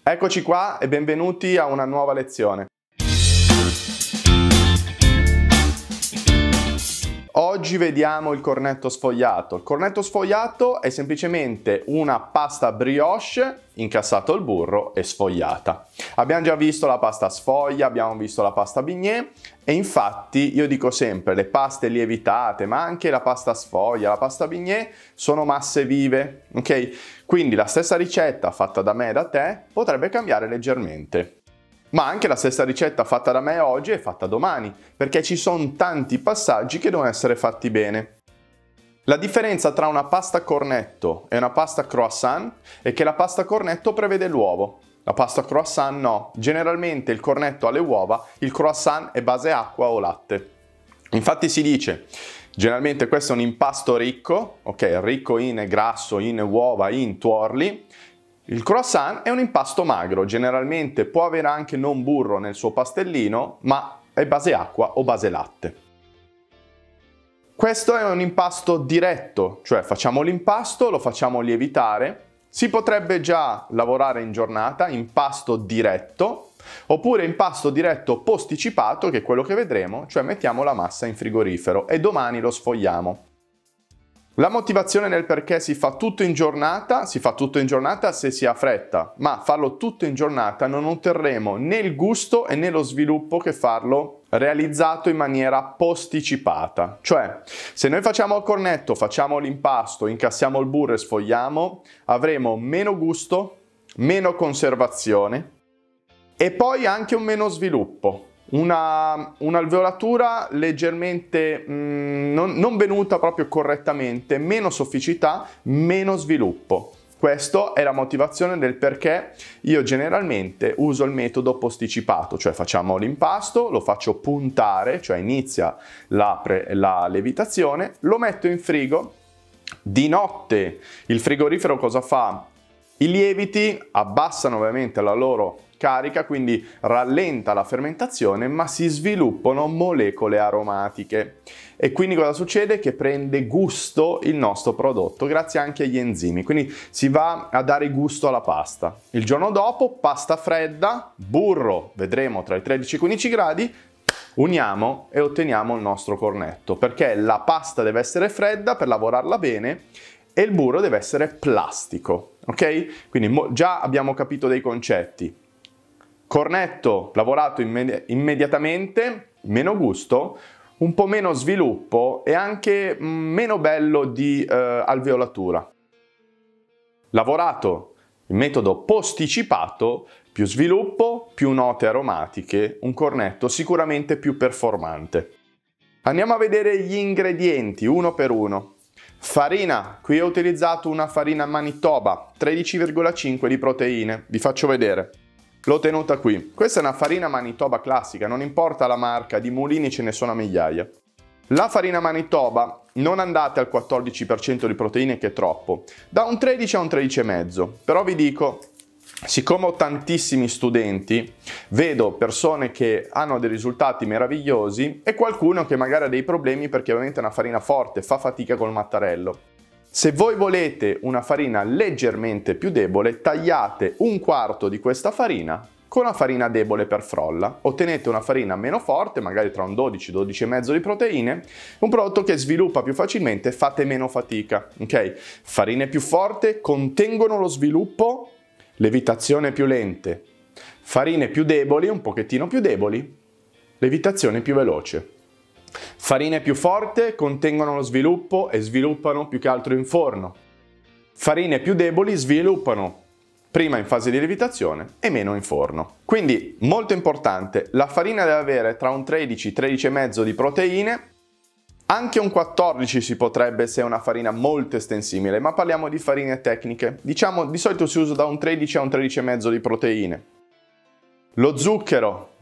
Eccoci qua e benvenuti a una nuova lezione. Oggi vediamo il cornetto sfogliato. Il cornetto sfogliato è semplicemente una pasta brioche incassato il burro e sfogliata. Abbiamo già visto la pasta sfoglia, abbiamo visto la pasta bignè e infatti io dico sempre le paste lievitate, ma anche la pasta sfoglia, la pasta bignè sono masse vive, ok? Quindi la stessa ricetta fatta da me e da te potrebbe cambiare leggermente. Ma anche la stessa ricetta fatta da me oggi è fatta domani, perché ci sono tanti passaggi che devono essere fatti bene. La differenza tra una pasta cornetto e una pasta croissant è che la pasta cornetto prevede l'uovo, la pasta croissant no. Generalmente il cornetto ha le uova, il croissant è base acqua o latte. Infatti si dice, generalmente questo è un impasto ricco, ok, ricco in grasso, in uova, in tuorli. Il croissant è un impasto magro, generalmente può avere anche non burro nel suo pastellino, ma è base acqua o base latte. Questo è un impasto diretto, cioè facciamo l'impasto, lo facciamo lievitare. Si potrebbe già lavorare in giornata, impasto diretto, oppure impasto diretto posticipato, che è quello che vedremo, cioè mettiamo la massa in frigorifero e domani lo sfogliamo. La motivazione nel perché si fa tutto in giornata se si ha fretta, ma farlo tutto in giornata non otterremo né il gusto e né lo sviluppo che farlo realizzato in maniera posticipata. Cioè, se noi facciamo il cornetto, facciamo l'impasto, incassiamo il burro e sfogliamo, avremo meno gusto, meno conservazione e poi anche un meno sviluppo. Un'alveolatura leggermente non venuta proprio correttamente, meno sofficità, meno sviluppo. Questa è la motivazione del perché io generalmente uso il metodo posticipato, cioè facciamo l'impasto, lo faccio puntare, cioè inizia la lievitazione, lo metto in frigo, di notte il frigorifero cosa fa? I lieviti abbassano ovviamente la loro carica, quindi rallenta la fermentazione, ma si sviluppano molecole aromatiche. E quindi cosa succede? Che prende gusto il nostro prodotto, grazie anche agli enzimi, quindi si va a dare gusto alla pasta. Il giorno dopo, pasta fredda, burro, vedremo tra i 13 e i 15 gradi, uniamo e otteniamo il nostro cornetto, perché la pasta deve essere fredda per lavorarla bene e il burro deve essere plastico, ok? Quindi già abbiamo capito dei concetti. Cornetto lavorato immediatamente, meno gusto, un po' meno sviluppo e anche meno bello di alveolatura. Lavorato in metodo posticipato, più sviluppo, più note aromatiche, un cornetto sicuramente più performante. Andiamo a vedere gli ingredienti uno per uno. Farina, qui ho utilizzato una farina Manitoba, 13,5 di proteine, vi faccio vedere. L'ho tenuta qui. Questa è una farina Manitoba classica, non importa la marca, di mulini ce ne sono a migliaia. La farina Manitoba non andate al 14% di proteine che è troppo, da un 13 a un 13,5, però vi dico, siccome ho tantissimi studenti, vedo persone che hanno dei risultati meravigliosi e qualcuno che magari ha dei problemi perché ovviamente è una farina forte, fa fatica col mattarello. Se voi volete una farina leggermente più debole, tagliate un quarto di questa farina con una farina debole per frolla. Ottenete una farina meno forte, magari tra un 12-12,5 di proteine, un prodotto che sviluppa più facilmente, fate meno fatica, ok? Farine più forti contengono lo sviluppo, lievitazione più lente. Farine più deboli, un pochettino più deboli, lievitazione più veloce. Farine più forti contengono lo sviluppo e sviluppano più che altro in forno. Farine più deboli sviluppano prima in fase di lievitazione e meno in forno. Quindi, molto importante, la farina deve avere tra un 13-13,5 di proteine, anche un 14 si potrebbe se è una farina molto estensibile, ma parliamo di farine tecniche. Diciamo, di solito si usa da un 13 a un 13,5 di proteine. Lo zucchero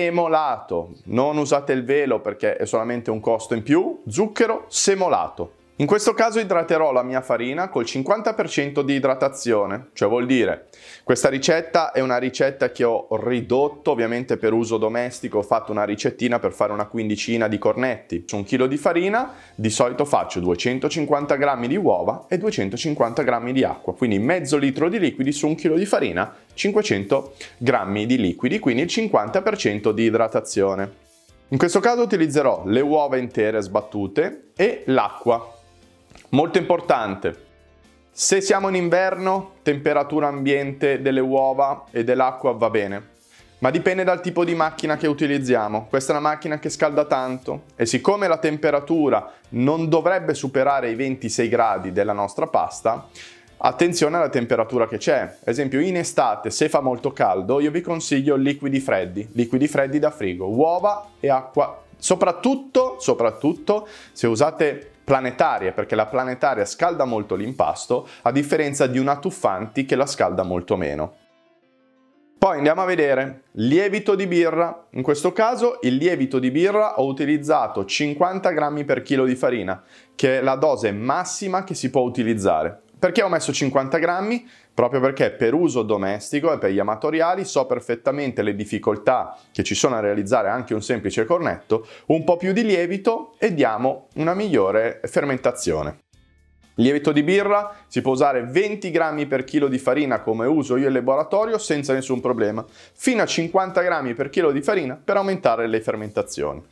semolato, non usate il velo perché è solamente un costo in più, zucchero semolato, In questo caso idraterò la mia farina col 50% di idratazione, cioè vuol dire questa ricetta è una ricetta che ho ridotto ovviamente per uso domestico, ho fatto una ricettina per fare una quindicina di cornetti. Su un chilo di farina di solito faccio 250 g di uova e 250 g di acqua, quindi mezzo litro di liquidi su un chilo di farina, 500 g di liquidi, quindi il 50% di idratazione. In questo caso utilizzerò le uova intere sbattute e l'acqua. Molto importante, se siamo in inverno, temperatura ambiente delle uova e dell'acqua va bene, ma dipende dal tipo di macchina che utilizziamo. Questa è una macchina che scalda tanto e siccome la temperatura non dovrebbe superare i 26 gradi della nostra pasta, attenzione alla temperatura che c'è. Ad esempio in estate, se fa molto caldo, io vi consiglio liquidi freddi da frigo, uova e acqua. Soprattutto se usate planetarie, perché la planetaria scalda molto l'impasto, a differenza di una Tuffanti che la scalda molto meno. Poi andiamo a vedere lievito di birra. In questo caso il lievito di birra ho utilizzato 50 grammi per chilo di farina, che è la dose massima che si può utilizzare. Perché ho messo 50 grammi? Proprio perché per uso domestico e per gli amatoriali so perfettamente le difficoltà che ci sono a realizzare anche un semplice cornetto, un po' più di lievito e diamo una migliore fermentazione. Lievito di birra si può usare 20 grammi per chilo di farina come uso io in laboratorio senza nessun problema, fino a 50 grammi per chilo di farina per aumentare le fermentazioni.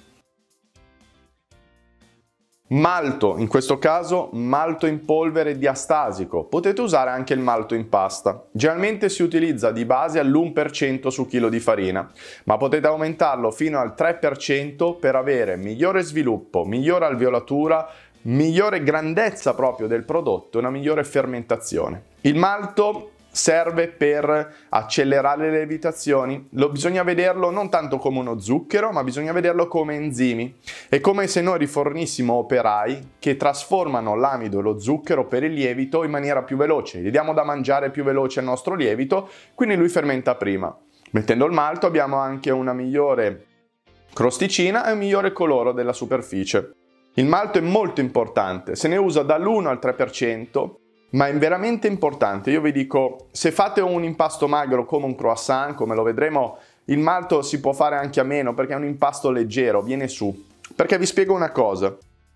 Malto, in questo caso malto in polvere diastasico, potete usare anche il malto in pasta. Generalmente si utilizza di base all'1% su chilo di farina, ma potete aumentarlo fino al 3% per avere migliore sviluppo, migliore alveolatura, migliore grandezza proprio del prodotto e una migliore fermentazione. Il malto serve per accelerare le lievitazioni, bisogna vederlo non tanto come uno zucchero, ma bisogna vederlo come enzimi. È come se noi rifornissimo operai che trasformano l'amido e lo zucchero per il lievito in maniera più veloce, gli diamo da mangiare più veloce al nostro lievito, quindi lui fermenta prima. Mettendo il malto abbiamo anche una migliore crosticina e un migliore colore della superficie. Il malto è molto importante, se ne usa dall'1 al 3%, ma è veramente importante. Io vi dico, se fate un impasto magro come un croissant, come lo vedremo, il malto si può fare anche a meno perché è un impasto leggero, viene su. Perché vi spiego una cosa.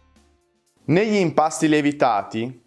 Negli impasti lievitati,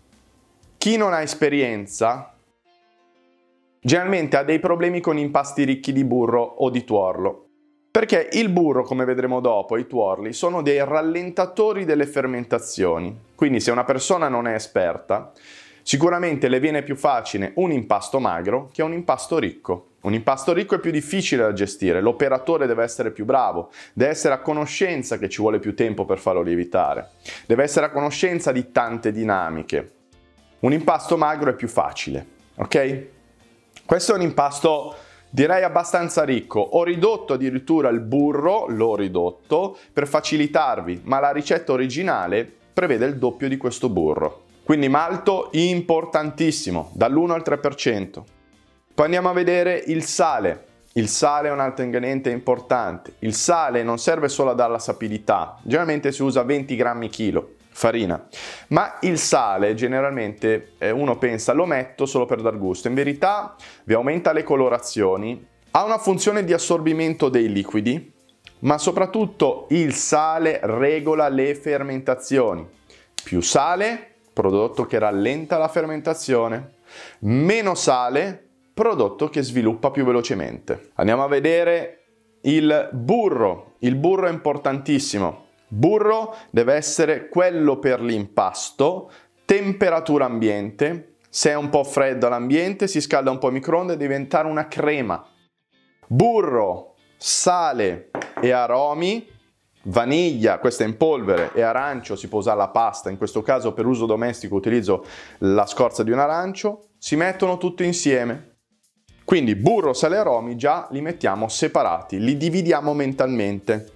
chi non ha esperienza, generalmente ha dei problemi con impasti ricchi di burro o di tuorlo. Perché il burro, come vedremo dopo, i tuorli, sono dei rallentatori delle fermentazioni. Quindi se una persona non è esperta, sicuramente le viene più facile un impasto magro che un impasto ricco. Un impasto ricco è più difficile da gestire, l'operatore deve essere più bravo, deve essere a conoscenza che ci vuole più tempo per farlo lievitare, deve essere a conoscenza di tante dinamiche. Un impasto magro è più facile, ok? Questo è un impasto direi abbastanza ricco. Ho ridotto addirittura il burro, l'ho ridotto per facilitarvi, ma la ricetta originale prevede il doppio di questo burro. Quindi malto importantissimo, dall'1 al 3%. Poi andiamo a vedere il sale. Il sale è un altro ingrediente importante. Il sale non serve solo a dare la sapidità, generalmente si usa 20 grammi chilo farina, ma il sale generalmente uno pensa lo metto solo per dar gusto, in verità vi aumenta le colorazioni, ha una funzione di assorbimento dei liquidi, ma soprattutto il sale regola le fermentazioni. Più sale, prodotto che rallenta la fermentazione, meno sale, prodotto che sviluppa più velocemente. Andiamo a vedere il burro. Il burro è importantissimo. Burro deve essere quello per l'impasto, temperatura ambiente, se è un po' freddo all'ambiente si scalda un po' il microonde e deve diventare una crema. Burro, sale e aromi, vaniglia, questa è in polvere, e arancio, si può usare la pasta, in questo caso per uso domestico utilizzo la scorza di un arancio, si mettono tutto insieme. Quindi burro, sale e aromi già li mettiamo separati, li dividiamo mentalmente.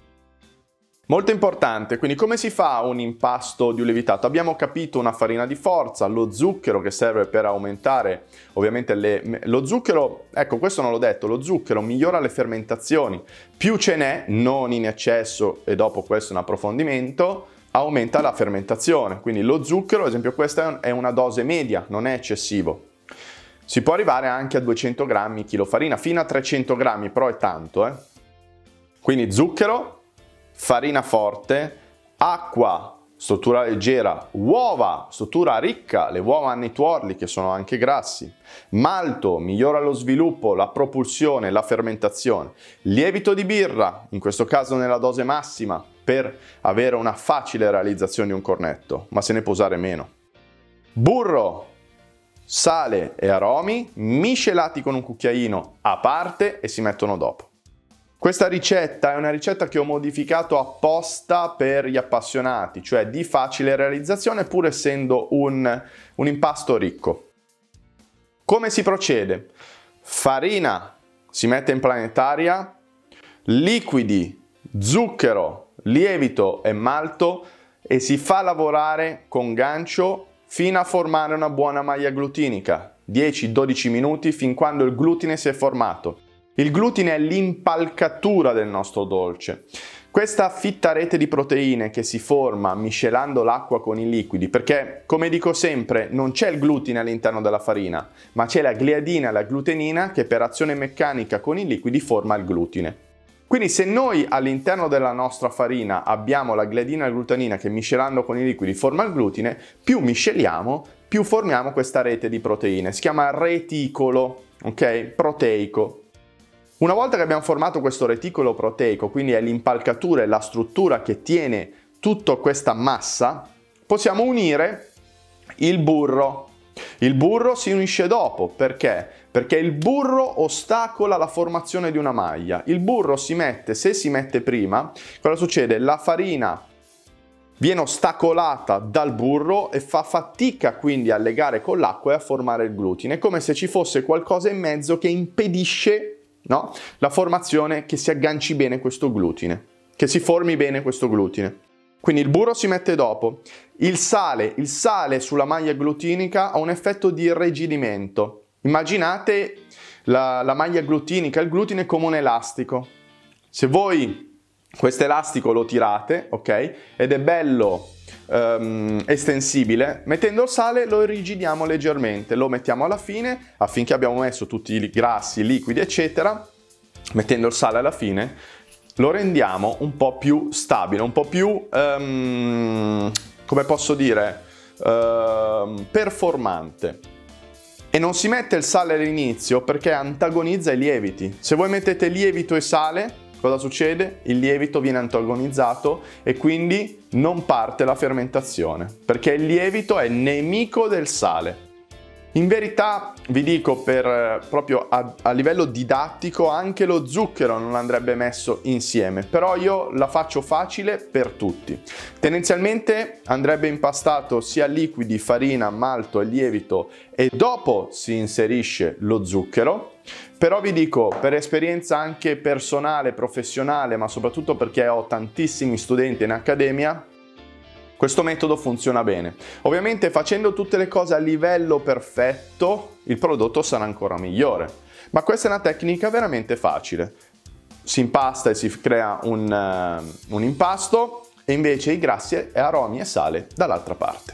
Molto importante, quindi come si fa un impasto di un lievitato? Abbiamo capito una farina di forza, lo zucchero che serve per aumentare ovviamente lo zucchero, ecco questo non l'ho detto, lo zucchero migliora le fermentazioni, più ce n'è, non in eccesso e dopo questo un approfondimento, aumenta la fermentazione. Quindi lo zucchero, ad esempio questa è una dose media, non è eccessivo. Si può arrivare anche a 200 grammi chilo farina, fino a 300 grammi, però è tanto. Quindi zucchero, farina forte, acqua, struttura leggera, uova, struttura ricca, le uova hanno i tuorli che sono anche grassi, malto, migliora lo sviluppo, la propulsione, la fermentazione, lievito di birra, in questo caso nella dose massima, per avere una facile realizzazione di un cornetto, ma se ne può usare meno. Burro, sale e aromi miscelati con un cucchiaino a parte e si mettono dopo. Questa ricetta è una ricetta che ho modificato apposta per gli appassionati, cioè di facile realizzazione pur essendo un impasto ricco. Come si procede? Farina si mette in planetaria, liquidi, zucchero, lievito e malto e si fa lavorare con gancio fino a formare una buona maglia glutinica, 10-12 minuti fin quando il glutine si è formato. Il glutine è l'impalcatura del nostro dolce. Questa fitta rete di proteine che si forma miscelando l'acqua con i liquidi, perché come dico sempre non c'è il glutine all'interno della farina, ma c'è la gliadina e la glutenina che per azione meccanica con i liquidi forma il glutine. Quindi se noi all'interno della nostra farina abbiamo la gliadina e la glutenina che miscelando con i liquidi forma il glutine, più misceliamo, più formiamo questa rete di proteine. Si chiama reticolo, ok? Proteico. Una volta che abbiamo formato questo reticolo proteico, quindi è l'impalcatura e la struttura che tiene tutta questa massa, possiamo unire il burro. Il burro si unisce dopo, perché? Perché il burro ostacola la formazione di una maglia. Il burro si mette, se si mette prima, cosa succede? La farina viene ostacolata dal burro e fa fatica quindi a legare con l'acqua e a formare il glutine. È come se ci fosse qualcosa in mezzo che impedisce, no, la formazione, che si agganci bene questo glutine, che si formi bene questo glutine. Quindi il burro si mette dopo. Il sale sulla maglia glutinica ha un effetto di irrigidimento. Immaginate la maglia glutinica, il glutine come un elastico. Se voi questo elastico lo tirate, ok, ed è bello estensibile, mettendo il sale lo irrigidiamo leggermente, lo mettiamo alla fine affinché abbiamo messo tutti i grassi, i liquidi eccetera. Mettendo il sale alla fine lo rendiamo un po' più stabile, un po' più come posso dire, performante. E non si mette il sale all'inizio perché antagonizza i lieviti. Se voi mettete lievito e sale, cosa succede? Il lievito viene antagonizzato e quindi non parte la fermentazione, perché il lievito è nemico del sale. In verità, vi dico, proprio a livello didattico, anche lo zucchero non andrebbe messo insieme, però io la faccio facile per tutti. Tendenzialmente andrebbe impastato sia liquidi, farina, malto e lievito e dopo si inserisce lo zucchero. Però vi dico, per esperienza anche personale, professionale, ma soprattutto perché ho tantissimi studenti in accademia, questo metodo funziona bene. Ovviamente facendo tutte le cose a livello perfetto, il prodotto sarà ancora migliore. Ma questa è una tecnica veramente facile. Si impasta e si crea un impasto e invece i grassi e aromi e sale dall'altra parte.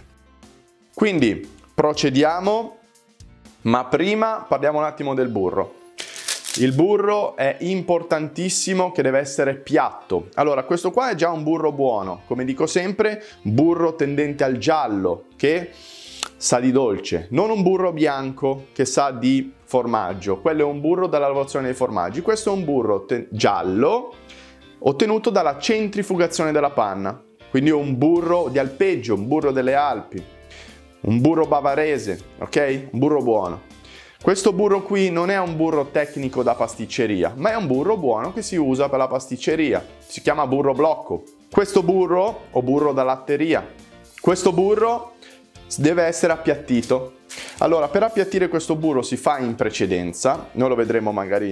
Quindi procediamo, ma prima parliamo un attimo del burro. Il burro è importantissimo che deve essere piatto. Allora, questo qua è già un burro buono. Come dico sempre, burro tendente al giallo, che sa di dolce. Non un burro bianco che sa di formaggio. Quello è un burro dalla lavorazione dei formaggi. Questo è un burro giallo ottenuto dalla centrifugazione della panna. Quindi un burro di alpeggio, un burro delle Alpi, un burro bavarese, ok? Un burro buono. Questo burro qui non è un burro tecnico da pasticceria, ma è un burro buono che si usa per la pasticceria. Si chiama burro blocco. Questo burro, o burro da latteria, questo burro deve essere appiattito. Allora, per appiattire questo burro si fa in precedenza, noi lo vedremo magari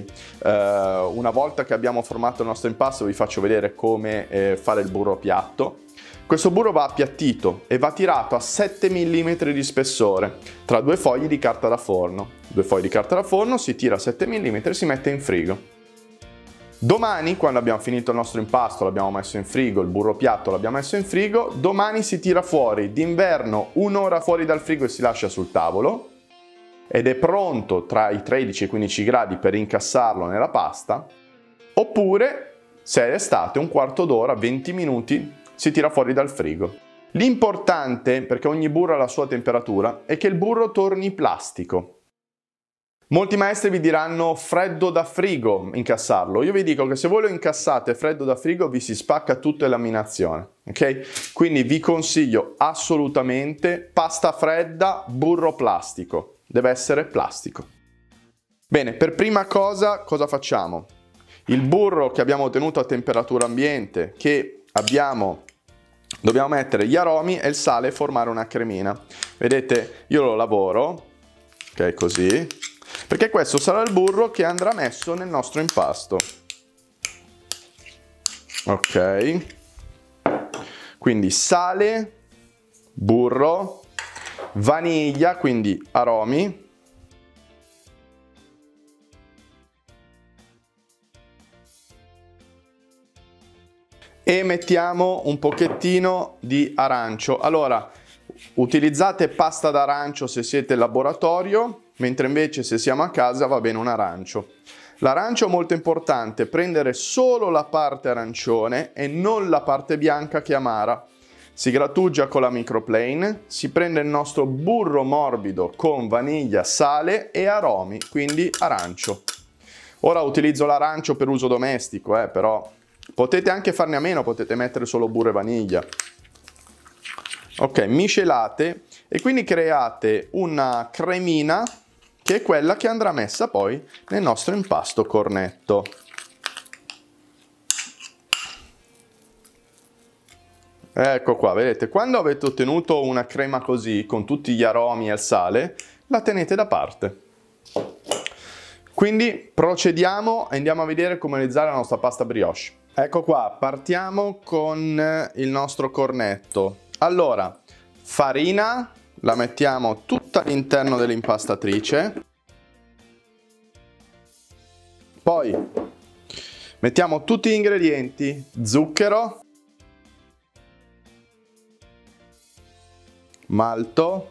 una volta che abbiamo formato il nostro impasto, vi faccio vedere come fare il burro piatto. Questo burro va appiattito e va tirato a 7 mm di spessore tra due fogli di carta da forno. Due fogli di carta da forno, si tira a 7 mm e si mette in frigo. Domani, quando abbiamo finito il nostro impasto, l'abbiamo messo in frigo, il burro piatto l'abbiamo messo in frigo, domani si tira fuori d'inverno un'ora fuori dal frigo e si lascia sul tavolo ed è pronto tra i 13 e i 15 gradi per incassarlo nella pasta, oppure se è estate un quarto d'ora, 20 minuti, si tira fuori dal frigo. L'importante, perché ogni burro ha la sua temperatura, è che il burro torni plastico. Molti maestri vi diranno freddo da frigo incassarlo. Io vi dico che se voi lo incassate freddo da frigo vi si spacca tutta la laminazione, ok? Quindi vi consiglio assolutamente pasta fredda, burro plastico. Deve essere plastico. Bene, per prima cosa facciamo? Il burro che abbiamo ottenuto a temperatura ambiente, dobbiamo mettere gli aromi e il sale e formare una cremina. Vedete, io lo lavoro, ok, così, perché questo sarà il burro che andrà messo nel nostro impasto. Ok, quindi sale, burro, vaniglia, quindi aromi, e mettiamo un pochettino di arancio. Allora, utilizzate pasta d'arancio se siete in laboratorio, mentre invece se siamo a casa va bene un arancio. L'arancio è molto importante, prendere solo la parte arancione e non la parte bianca che è amara. Si grattugia con la microplane, si prende il nostro burro morbido con vaniglia, sale e aromi, quindi arancio. Ora utilizzo l'arancio per uso domestico, però potete anche farne a meno, potete mettere solo burro e vaniglia. Ok, miscelate e quindi create una cremina che è quella che andrà messa poi nel nostro impasto cornetto. Ecco qua, vedete, quando avete ottenuto una crema così, con tutti gli aromi e il sale, la tenete da parte. Quindi procediamo e andiamo a vedere come realizzare la nostra pasta brioche. Ecco qua, partiamo con il nostro cornetto. Allora, farina, la mettiamo tutta all'interno dell'impastatrice. Poi mettiamo tutti gli ingredienti, zucchero, malto,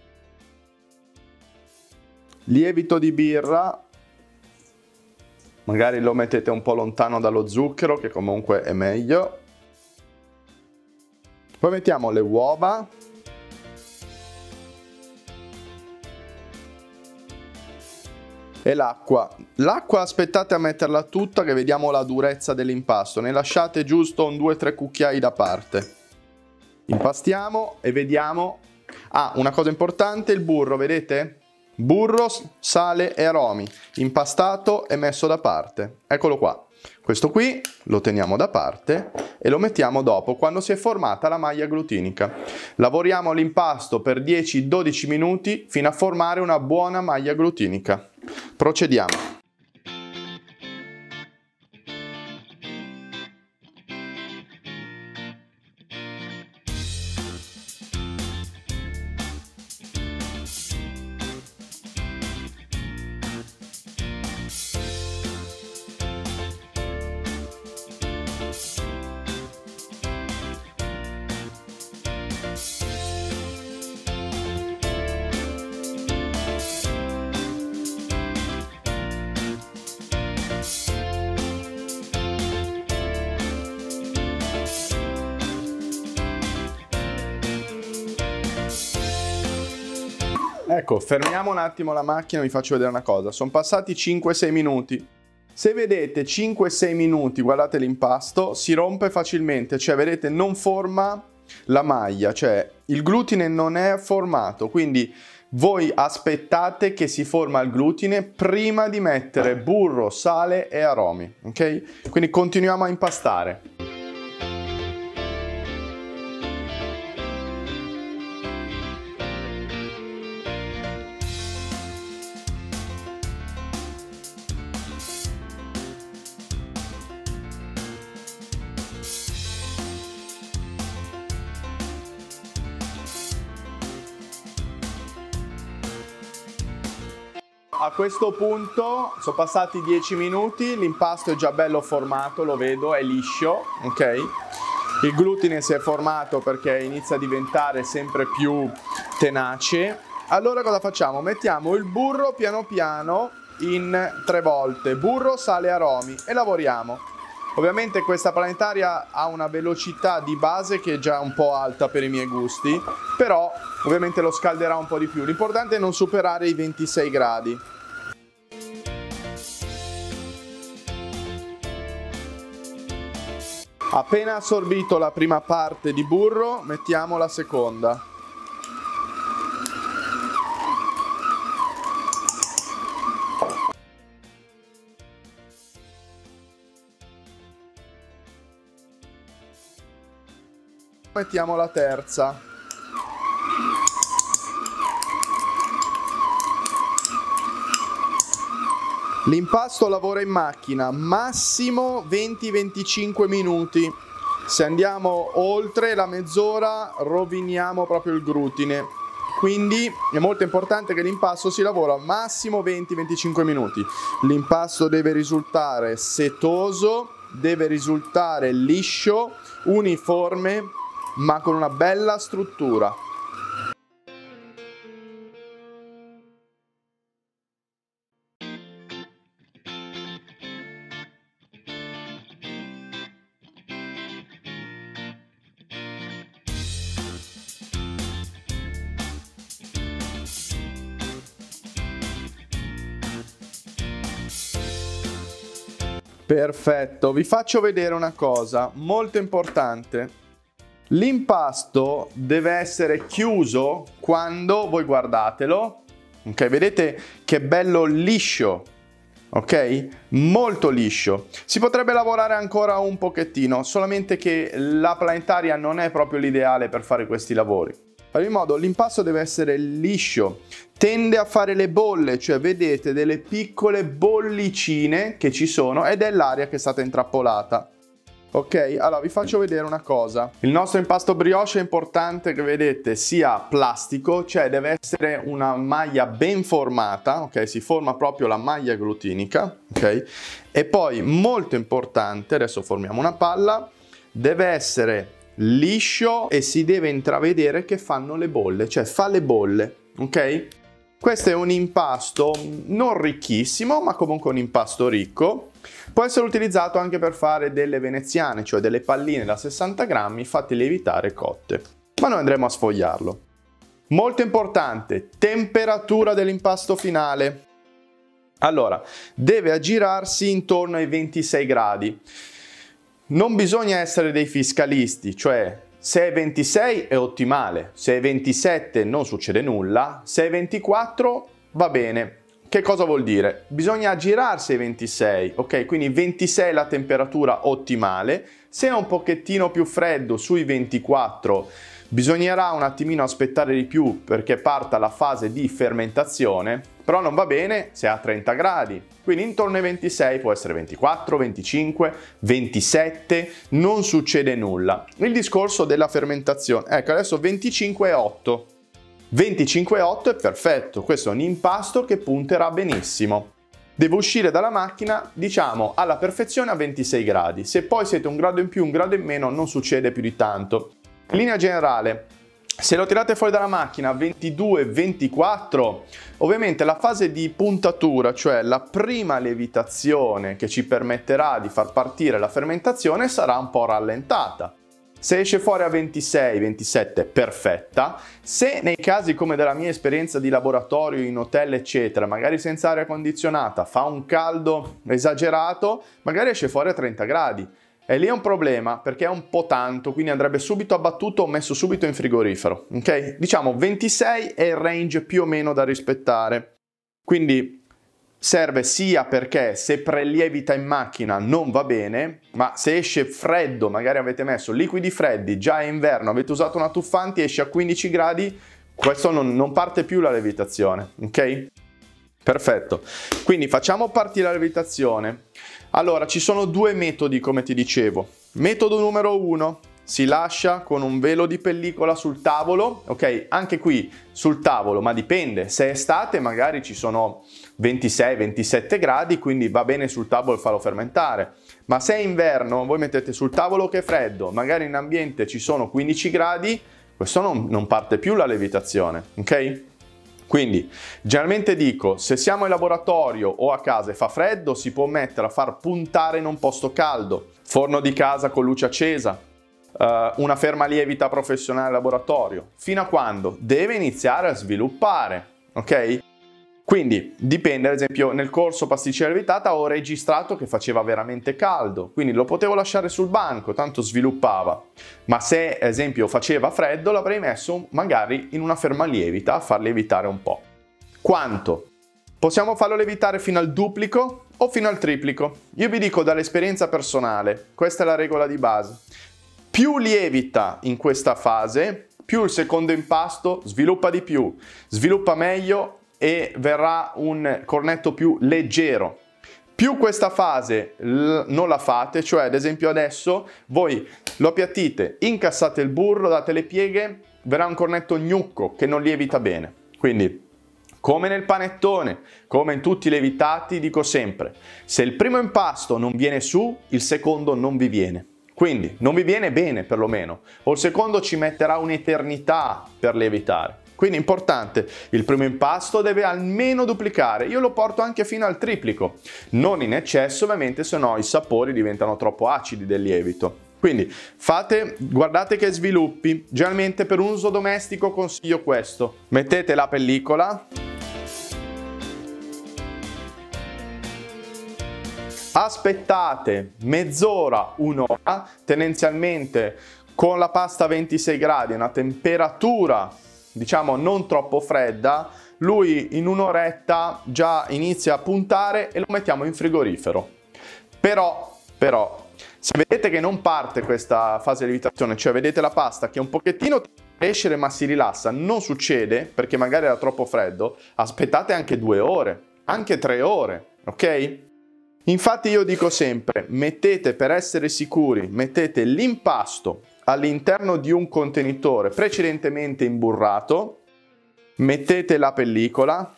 lievito di birra, magari lo mettete un po' lontano dallo zucchero che comunque è meglio. Poi mettiamo le uova, e l'acqua. L'acqua aspettate a metterla tutta che vediamo la durezza dell'impasto, ne lasciate giusto un 2-3 cucchiai da parte. Impastiamo e vediamo. Ah, una cosa importante, il burro, vedete? Burro, sale e aromi, impastato e messo da parte. Eccolo qua. Questo qui lo teniamo da parte e lo mettiamo dopo, quando si è formata la maglia glutinica. Lavoriamo l'impasto per 10-12 minuti fino a formare una buona maglia glutinica. Procediamo. Ecco, fermiamo un attimo la macchina e vi faccio vedere una cosa. Sono passati 5-6 minuti. Se vedete 5-6 minuti, guardate l'impasto, si rompe facilmente, cioè vedete non forma la maglia, cioè il glutine non è formato, quindi voi aspettate che si forma il glutine prima di mettere burro, sale e aromi, ok? Quindi continuiamo a impastare. A questo punto sono passati 10 minuti, l'impasto è già bello formato, lo vedo, è liscio, ok? Il glutine si è formato perché inizia a diventare sempre più tenace. Allora cosa facciamo? Mettiamo il burro piano piano in 3 volte, burro, sale e aromi, e lavoriamo. Ovviamente questa planetaria ha una velocità di base che è già un po' alta per i miei gusti, però ovviamente lo scalderà un po' di più. L'importante è non superare i 26 gradi. Appena assorbito la prima parte di burro, mettiamo la seconda. Mettiamo la terza. L'impasto lavora in macchina massimo 20-25 minuti. Se andiamo oltre la mezz'ora roviniamo proprio il glutine. Quindi è molto importante che l'impasto si lavora massimo 20-25 minuti. L'impasto deve risultare setoso, deve risultare liscio, uniforme, ma con una bella struttura. Perfetto, vi faccio vedere una cosa molto importante. L'impasto deve essere chiuso quando voi guardatelo, ok? Vedete che bello liscio, ok? Molto liscio. Si potrebbe lavorare ancora un pochettino, solamente che la planetaria non è proprio l'ideale per fare questi lavori. Ad ogni modo, l'impasto deve essere liscio, tende a fare le bolle, cioè vedete delle piccole bollicine che ci sono ed è l'aria che è stata intrappolata. Ok, allora vi faccio vedere una cosa. Il nostro impasto brioche è importante che vedete sia plastico, cioè deve essere una maglia ben formata, ok? Si forma proprio la maglia glutinica, ok? E poi molto importante, adesso formiamo una palla, deve essere liscio e si deve intravedere che fanno le bolle, cioè fa le bolle, ok? Questo è un impasto non ricchissimo, ma comunque un impasto ricco. Può essere utilizzato anche per fare delle veneziane, cioè delle palline da 60 grammi fatte lievitare cotte. Ma noi andremo a sfogliarlo. Molto importante, temperatura dell'impasto finale. Allora, deve aggirarsi intorno ai 26 gradi. Non bisogna essere dei fiscalisti, cioè se è 26 è ottimale, se è 27 non succede nulla, se è 24 va bene. Che cosa vuol dire? Bisogna aggirarsi ai 26, ok? Quindi 26 è la temperatura ottimale. Se è un pochettino più freddo, sui 24, bisognerà un attimino aspettare di più perché parta la fase di fermentazione, però non va bene se è a 30 gradi. Quindi intorno ai 26 può essere 24, 25, 27, non succede nulla. Il discorso della fermentazione, ecco adesso 25,8. 25,8 è perfetto, questo è un impasto che punterà benissimo. Deve uscire dalla macchina, diciamo, alla perfezione a 26 gradi. Se poi siete un grado in più, un grado in meno, non succede più di tanto. In linea generale, se lo tirate fuori dalla macchina a 22-24, ovviamente la fase di puntatura, cioè la prima lievitazione che ci permetterà di far partire la fermentazione, sarà un po' rallentata. Se esce fuori a 26-27, perfetta. Se nei casi come della mia esperienza di laboratorio in hotel eccetera, magari senza aria condizionata, fa un caldo esagerato, magari esce fuori a 30 gradi. E lì è un problema perché è un po' tanto, quindi andrebbe subito abbattuto o messo subito in frigorifero, ok? Diciamo 26 è il range più o meno da rispettare. Quindi serve sia perché se prelievita in macchina non va bene, ma se esce freddo, magari avete messo liquidi freddi, già è inverno, avete usato una tuffanti, esce a 15 gradi, questo non parte più la lievitazione, ok? Perfetto, quindi facciamo partire la lievitazione. Allora, ci sono due metodi come ti dicevo. Metodo numero 1, si lascia con un velo di pellicola sul tavolo, ok? Anche qui sul tavolo, ma dipende, se è estate magari ci sono 26-27 gradi, quindi va bene sul tavolo farlo fermentare. Ma se è inverno, voi mettete sul tavolo che è freddo, magari in ambiente ci sono 15 gradi, questo non parte più la lievitazione, ok? Quindi generalmente dico, se siamo in laboratorio o a casa e fa freddo, si può mettere a far puntare in un posto caldo, forno di casa con luce accesa, una fermalievita professionale laboratorio, fino a quando deve iniziare a sviluppare, ok? Quindi dipende, ad esempio nel corso pasticcera lievitata ho registrato che faceva veramente caldo, quindi lo potevo lasciare sul banco, tanto sviluppava. Ma se ad esempio faceva freddo l'avrei messo magari in una fermalievita a far lievitare un po'. Quanto? Possiamo farlo lievitare fino al duplico o fino al triplico. Io vi dico dall'esperienza personale, questa è la regola di base. Più lievita in questa fase, più il secondo impasto sviluppa di più, sviluppa meglio e verrà un cornetto più leggero. Più questa fase non la fate, cioè ad esempio adesso voi lo appiattite, incassate il burro, date le pieghe, verrà un cornetto gnucco che non lievita bene. Quindi come nel panettone, come in tutti i lievitati, dico sempre, se il primo impasto non viene su, il secondo non vi viene. Quindi non vi viene bene perlomeno, o il secondo ci metterà un'eternità per lievitare. Quindi importante, il primo impasto deve almeno duplicare, io lo porto anche fino al triplico, non in eccesso ovviamente, se no i sapori diventano troppo acidi del lievito. Quindi guardate che sviluppi, generalmente per un uso domestico consiglio questo, mettete la pellicola, aspettate mezz'ora, un'ora, tendenzialmente con la pasta a 26 gradi, una temperatura diciamo non troppo fredda, lui in un'oretta già inizia a puntare e lo mettiamo in frigorifero. Però, se vedete che non parte questa fase di lievitazione, cioè vedete la pasta che un pochettino cresce ma si rilassa, non succede perché magari era troppo freddo, aspettate anche 2 ore, anche 3 ore, ok? Infatti io dico sempre, mettete per essere sicuri, mettete l'impasto all'interno di un contenitore precedentemente imburrato, mettete la pellicola,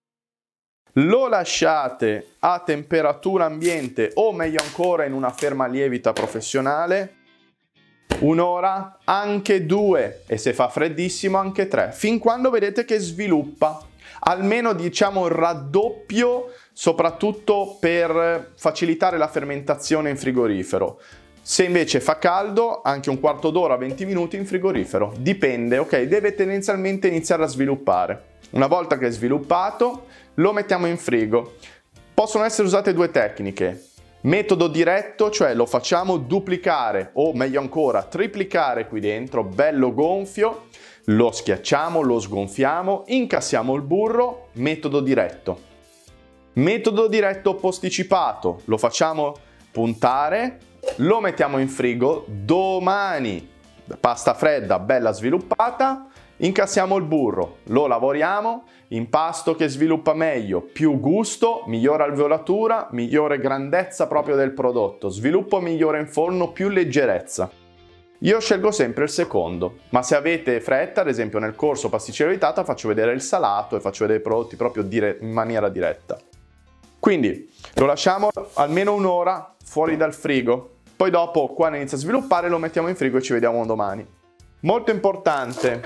lo lasciate a temperatura ambiente o meglio ancora in una fermalievita professionale, un'ora, anche 2 e se fa freddissimo anche 3, fin quando vedete che sviluppa, almeno diciamo il raddoppio, soprattutto per facilitare la fermentazione in frigorifero. Se invece fa caldo, anche un quarto d'ora, 20 minuti in frigorifero. Dipende, ok? Deve tendenzialmente iniziare a sviluppare. Una volta che è sviluppato, lo mettiamo in frigo. Possono essere usate 2 tecniche. Metodo diretto, cioè lo facciamo duplicare o meglio ancora triplicare qui dentro, bello gonfio, lo schiacciamo, lo sgonfiamo, incassiamo il burro, metodo diretto. Metodo diretto posticipato, lo facciamo puntare, lo mettiamo in frigo, domani pasta fredda bella sviluppata, incassiamo il burro, lo lavoriamo, impasto che sviluppa meglio, più gusto, migliore alveolatura, migliore grandezza proprio del prodotto, sviluppo migliore in forno, più leggerezza. Io scelgo sempre il secondo, ma se avete fretta, ad esempio nel corso pasticcera lievitata faccio vedere il salato e faccio vedere i prodotti proprio in maniera diretta. Quindi lo lasciamo almeno un'ora fuori dal frigo, poi dopo quando inizia a sviluppare lo mettiamo in frigo e ci vediamo domani. Molto importante,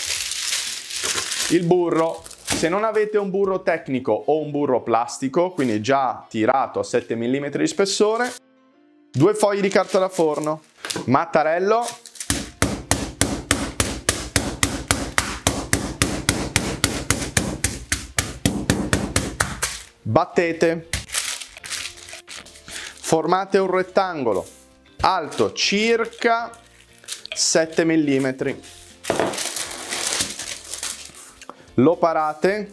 il burro. Se non avete un burro tecnico o un burro plastico, quindi già tirato a 7 mm di spessore, 2 fogli di carta da forno, mattarello, battete, formate un rettangolo alto circa 7 mm, lo parate,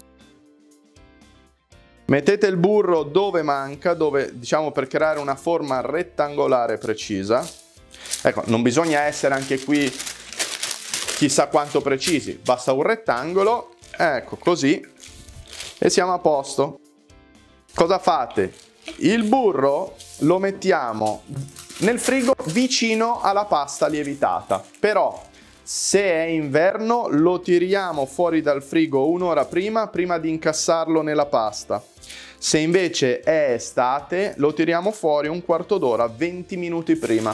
mettete il burro dove manca, diciamo per creare una forma rettangolare precisa. Ecco, non bisogna essere anche qui chissà quanto precisi, basta un rettangolo, ecco così, e siamo a posto. Cosa fate? Il burro lo mettiamo nel frigo vicino alla pasta lievitata, però Se è inverno lo tiriamo fuori dal frigo un'ora prima di incassarlo nella pasta. Se invece è estate lo tiriamo fuori un quarto d'ora, 20 minuti prima.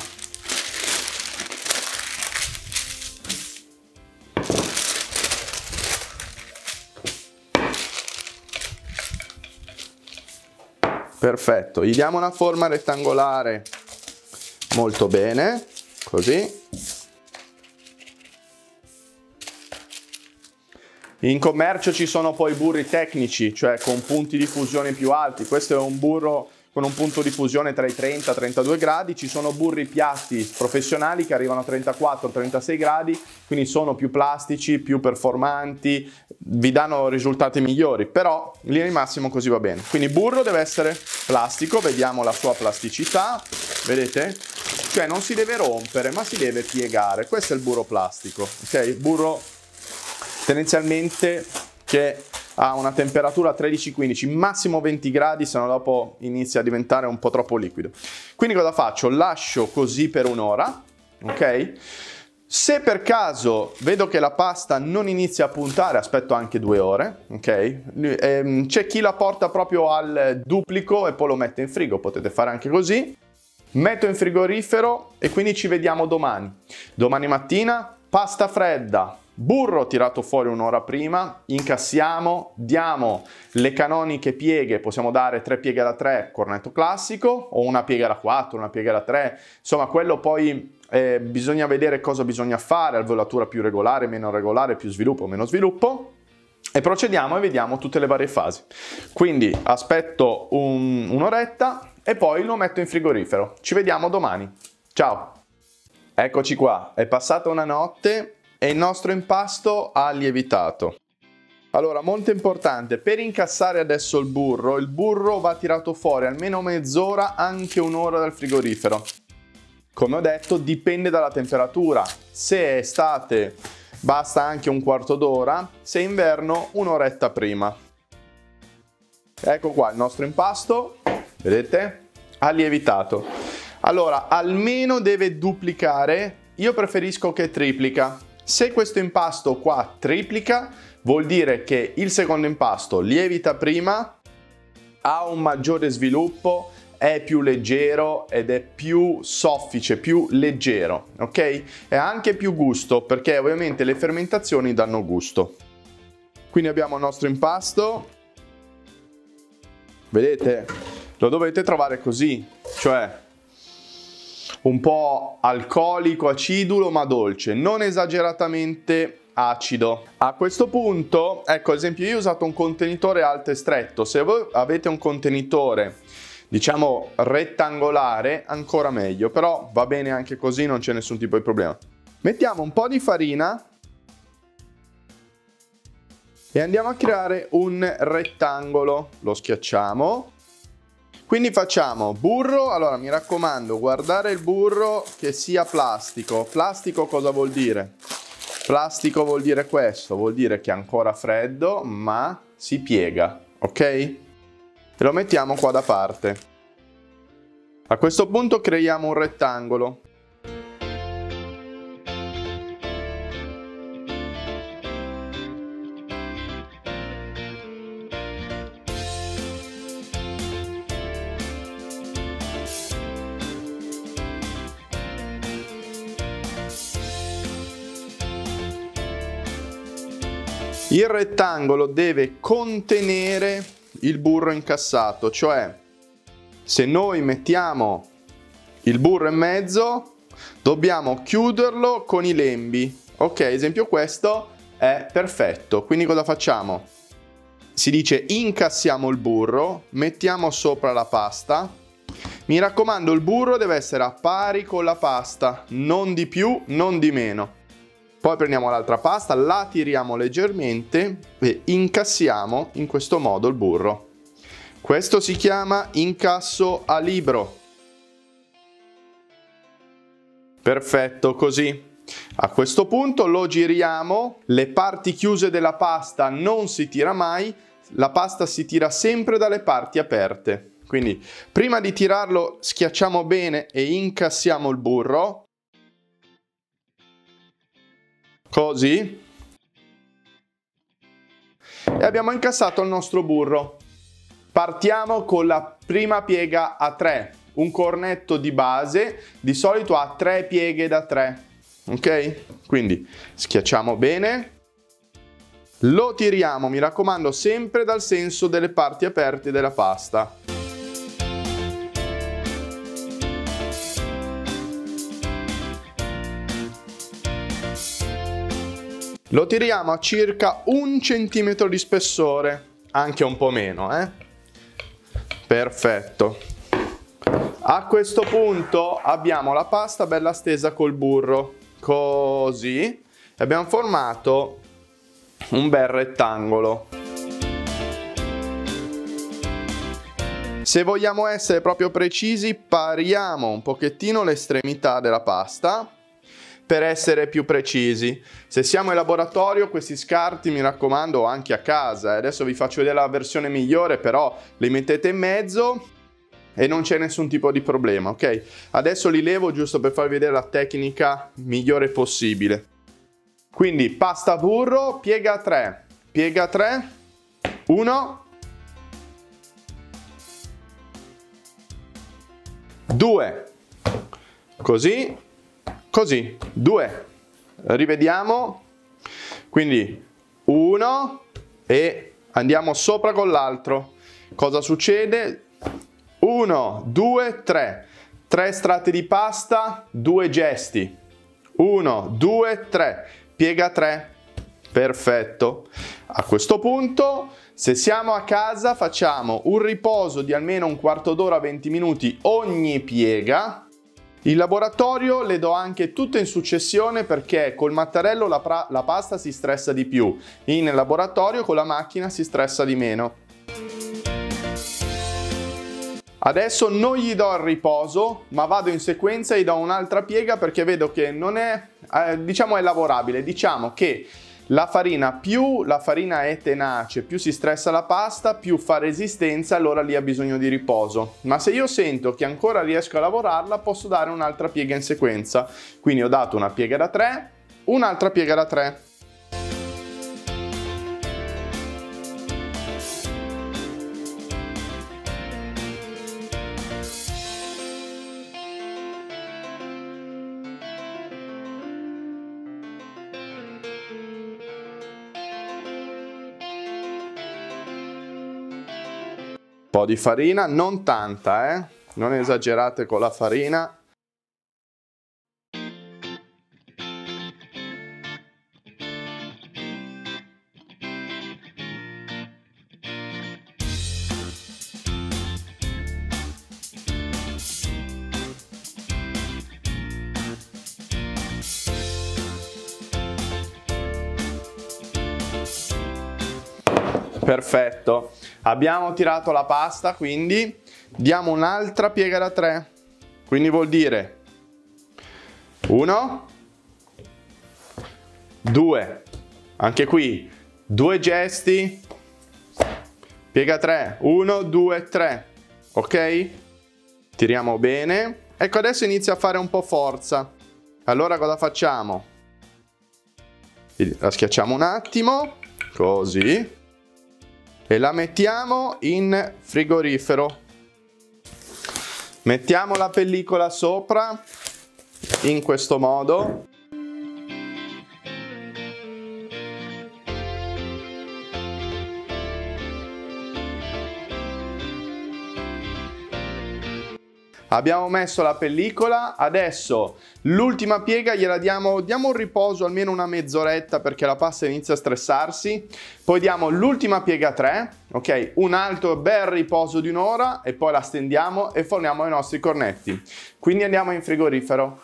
Perfetto, gli diamo una forma rettangolare molto bene, così. In commercio ci sono poi burri tecnici, cioè con punti di fusione più alti. Questo è un burro con un punto di fusione tra i 30 e i 32 gradi. Ci sono burri piatti professionali che arrivano a 34-36 gradi, quindi sono più plastici, più performanti, vi danno risultati migliori, però in linea di massimo così va bene. Quindi il burro deve essere plastico, vediamo la sua plasticità, vedete? Cioè non si deve rompere, ma si deve piegare. Questo è il burro plastico, ok? Burro tendenzialmente che ha una temperatura 13-15, massimo 20 gradi, se no dopo inizia a diventare un po' troppo liquido. Quindi cosa faccio? Lascio così per un'ora, ok? Se per caso vedo che la pasta non inizia a puntare, aspetto anche 2 ore, ok? C'è chi la porta proprio al duplico e poi lo mette in frigo, potete fare anche così. Metto in frigorifero e quindi ci vediamo domani. Domani mattina, pasta fredda. Burro tirato fuori un'ora prima, incassiamo, diamo le canoniche pieghe, possiamo dare 3 pieghe da 3, cornetto classico, o una piega da 4, una piega da 3, insomma quello poi bisogna vedere cosa bisogna fare, alveolatura più regolare, meno regolare, più sviluppo, meno sviluppo, e procediamo e vediamo tutte le varie fasi. Quindi aspetto un'oretta e poi lo metto in frigorifero. Ci vediamo domani. Ciao! Eccoci qua, è passata una notte e il nostro impasto ha lievitato. Allora, molto importante, per incassare adesso il burro va tirato fuori almeno mezz'ora, anche un'ora dal frigorifero. Come ho detto, dipende dalla temperatura. Se è estate basta anche un quarto d'ora, se è inverno un'oretta prima. Ecco qua il nostro impasto, vedete? Ha lievitato. Allora, almeno deve duplicare, io preferisco che triplica. Se questo impasto qua triplica, vuol dire che il secondo impasto lievita prima, ha un maggiore sviluppo, è più leggero ed è più soffice, più leggero, ok? E ha anche più gusto, perché ovviamente le fermentazioni danno gusto. Quindi abbiamo il nostro impasto, vedete? Lo dovete trovare così, cioè un po' alcolico, acidulo, ma dolce, non esageratamente acido. A questo punto, ecco, ad esempio io ho usato un contenitore alto e stretto. Se voi avete un contenitore, diciamo, rettangolare, ancora meglio, però va bene anche così, non c'è nessun tipo di problema. Mettiamo un po' di farina e andiamo a creare un rettangolo. Lo schiacciamo. Quindi facciamo burro, allora mi raccomando, guardare il burro che sia plastico. Plastico cosa vuol dire? Plastico vuol dire questo, vuol dire che è ancora freddo ma si piega, ok? E lo mettiamo qua da parte. A questo punto creiamo un rettangolo. Il rettangolo deve contenere il burro incassato, cioè se noi mettiamo il burro in mezzo dobbiamo chiuderlo con i lembi. Ok, esempio questo è perfetto. Quindi cosa facciamo? Si dice incassiamo il burro, mettiamo sopra la pasta. Mi raccomando, il burro deve essere a pari con la pasta, non di più, non di meno. Poi prendiamo l'altra pasta, la tiriamo leggermente e incassiamo in questo modo il burro. Questo si chiama incasso a libro. Perfetto, così. A questo punto lo giriamo, le parti chiuse della pasta non si tira mai, la pasta si tira sempre dalle parti aperte. Quindi prima di tirarlo schiacciamo bene e incassiamo il burro. così, e abbiamo incassato il nostro burro. Partiamo con la prima piega a 3, un cornetto di base di solito ha 3 pieghe da 3, ok? Quindi schiacciamo bene, lo tiriamo, mi raccomando, sempre dal senso delle parti aperte della pasta. Lo tiriamo a circa 1 centimetro di spessore, anche un po' meno, Perfetto. A questo punto abbiamo la pasta bella stesa col burro, così, e abbiamo formato un bel rettangolo. Se vogliamo essere proprio precisi, pariamo un pochettino l'estremità della pasta per essere più precisi. Se siamo in laboratorio, questi scarti, mi raccomando, anche a casa. Adesso vi faccio vedere la versione migliore, però li mettete in mezzo e non c'è nessun tipo di problema, ok? Adesso li levo giusto per farvi vedere la tecnica migliore possibile. Quindi pasta burro, piega 3, 1, 2, così, così, 2, rivediamo, quindi 1 e andiamo sopra con l'altro. Cosa succede? 1, 2, 3, 3 strati di pasta, 2 gesti, 1, 2, 3, piega 3, perfetto. A questo punto, se siamo a casa, facciamo un riposo di almeno un quarto d'ora, 20 minuti ogni piega. In laboratorio le do anche tutte in successione perché col mattarello la pasta si stressa di più, in laboratorio con la macchina si stressa di meno. Adesso non gli do il riposo, ma vado in sequenza e gli do un'altra piega perché vedo che non è, diciamo, è lavorabile. Diciamo che la farina, più la farina è tenace, più si stressa la pasta, più fa resistenza, allora lì ha bisogno di riposo. Ma se io sento che ancora riesco a lavorarla, posso dare un'altra piega in sequenza. Quindi ho dato una piega da 3, un'altra piega da 3. Un po' di farina, non tanta, non esagerate con la farina. Perfetto, abbiamo tirato la pasta, quindi diamo un'altra piega da 3, quindi vuol dire 1, 2, anche qui 2 gesti, piega 3, 1, 2, 3, ok? Tiriamo bene, ecco adesso inizia a fare un po' forza, allora cosa facciamo? La schiacciamo un attimo, così. E la mettiamo in frigorifero. Mettiamo la pellicola sopra in questo modo. Abbiamo messo la pellicola, adesso l'ultima piega gliela diamo un riposo almeno una mezz'oretta perché la pasta inizia a stressarsi, poi diamo l'ultima piega 3, ok? Un altro bel riposo di un'ora e poi la stendiamo e forniamo i nostri cornetti. Quindi andiamo in frigorifero.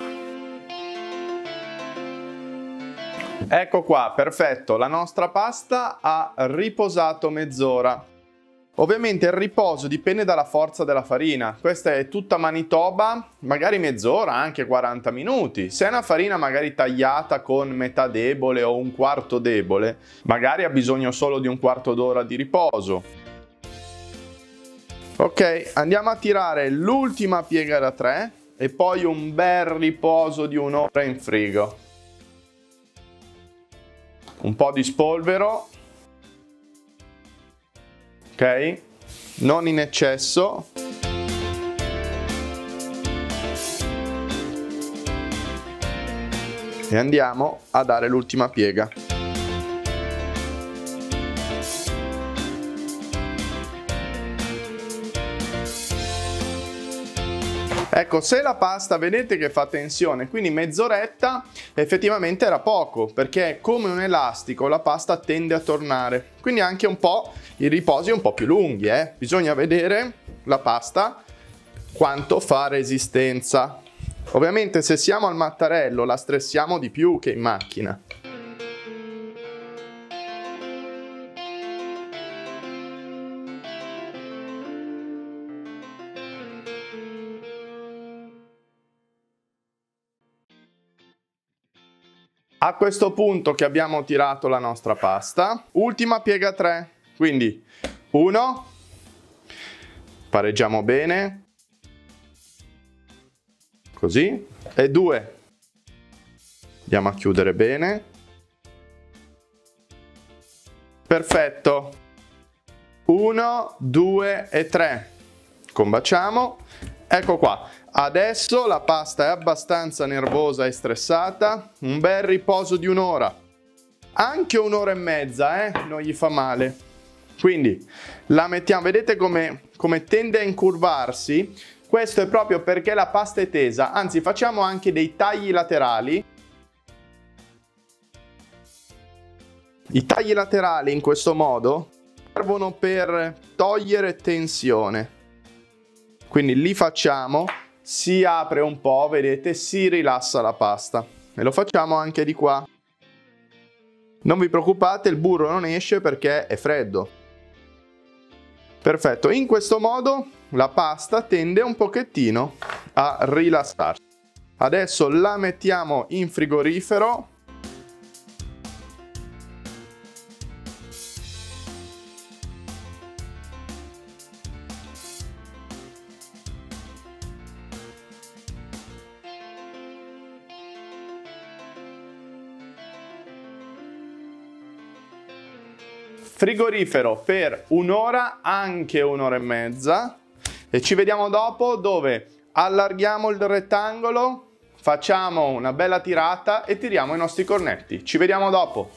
Ecco qua, perfetto, la nostra pasta ha riposato mezz'ora. Ovviamente il riposo dipende dalla forza della farina, questa è tutta Manitoba, magari mezz'ora, anche 40 minuti. Se è una farina magari tagliata con metà debole o un quarto debole, magari ha bisogno solo di un quarto d'ora di riposo. Ok, andiamo a tirare l'ultima piega da 3 e poi un bel riposo di un'ora in frigo. un po' di spolvero, ok? Non in eccesso. E andiamo a dare l'ultima piega. Ecco, se la pasta vedete che fa tensione, quindi mezz'oretta, effettivamente era poco, perché come un elastico la pasta tende a tornare. Quindi anche un po' i riposi un po' più lunghi, Bisogna vedere la pasta quanto fa resistenza. Ovviamente se siamo al mattarello la stressiamo di più che in macchina. A questo punto che abbiamo tirato la nostra pasta, ultima piega 3, quindi 1, pareggiamo bene, così, e 2, andiamo a chiudere bene, perfetto, 1, 2 e 3, combaciamo, ecco qua. Adesso la pasta è abbastanza nervosa e stressata, un bel riposo di un'ora, anche un'ora e mezza, non gli fa male. Quindi la mettiamo, vedete come tende a incurvarsi? Questo è proprio perché la pasta è tesa, anzi facciamo anche dei tagli laterali. I tagli laterali in questo modo servono per togliere tensione, quindi li facciamo. Si apre un po', vedete, si rilassa la pasta. E lo facciamo anche di qua. Non vi preoccupate, il burro non esce perché è freddo. Perfetto, in questo modo la pasta tende un pochettino a rilassarsi. Adesso la mettiamo in frigorifero. Frigorifero per un'ora, anche un'ora e mezza, e ci vediamo dopo, dove allarghiamo il rettangolo, facciamo una bella tirata e tiriamo i nostri cornetti. Ci vediamo dopo.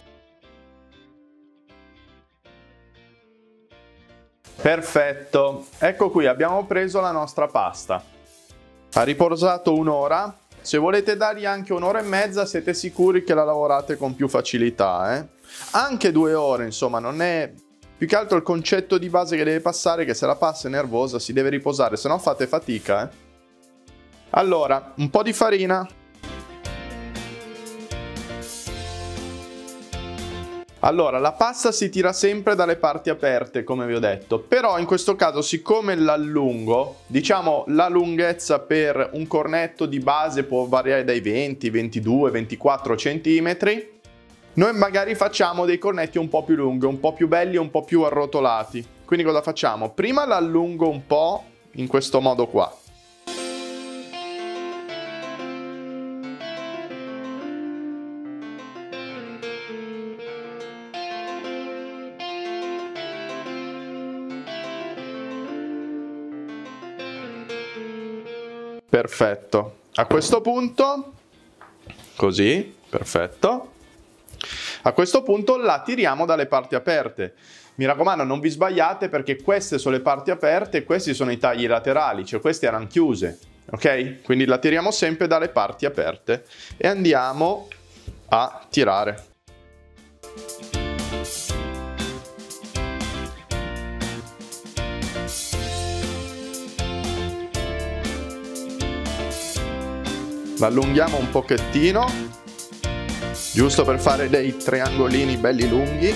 Perfetto, ecco qui, abbiamo preso la nostra pasta. Ha riposato un'ora. Se volete dargli anche un'ora e mezza, siete sicuri che la lavorate con più facilità, Anche 2 ore, insomma, non è... Più che altro il concetto di base che deve passare è che se la pasta è nervosa si deve riposare, se no fate fatica, Allora, un po' di farina. Allora, la pasta si tira sempre dalle parti aperte, come vi ho detto, però in questo caso, siccome l'allungo, diciamo la lunghezza per un cornetto di base può variare dai 20, 22, 24 centimetri, noi magari facciamo dei cornetti un po' più lunghi, un po' più belli e un po' più arrotolati. Quindi cosa facciamo? Prima l'allungo un po' in questo modo qua. Perfetto. A questo punto, così, perfetto. A questo punto la tiriamo dalle parti aperte. Mi raccomando, non vi sbagliate perché queste sono le parti aperte e questi sono i tagli laterali, cioè queste erano chiuse, ok? Quindi la tiriamo sempre dalle parti aperte e andiamo a tirare. La allunghiamo un pochettino, giusto per fare dei triangolini belli lunghi.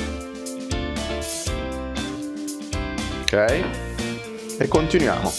Ok? E continuiamo.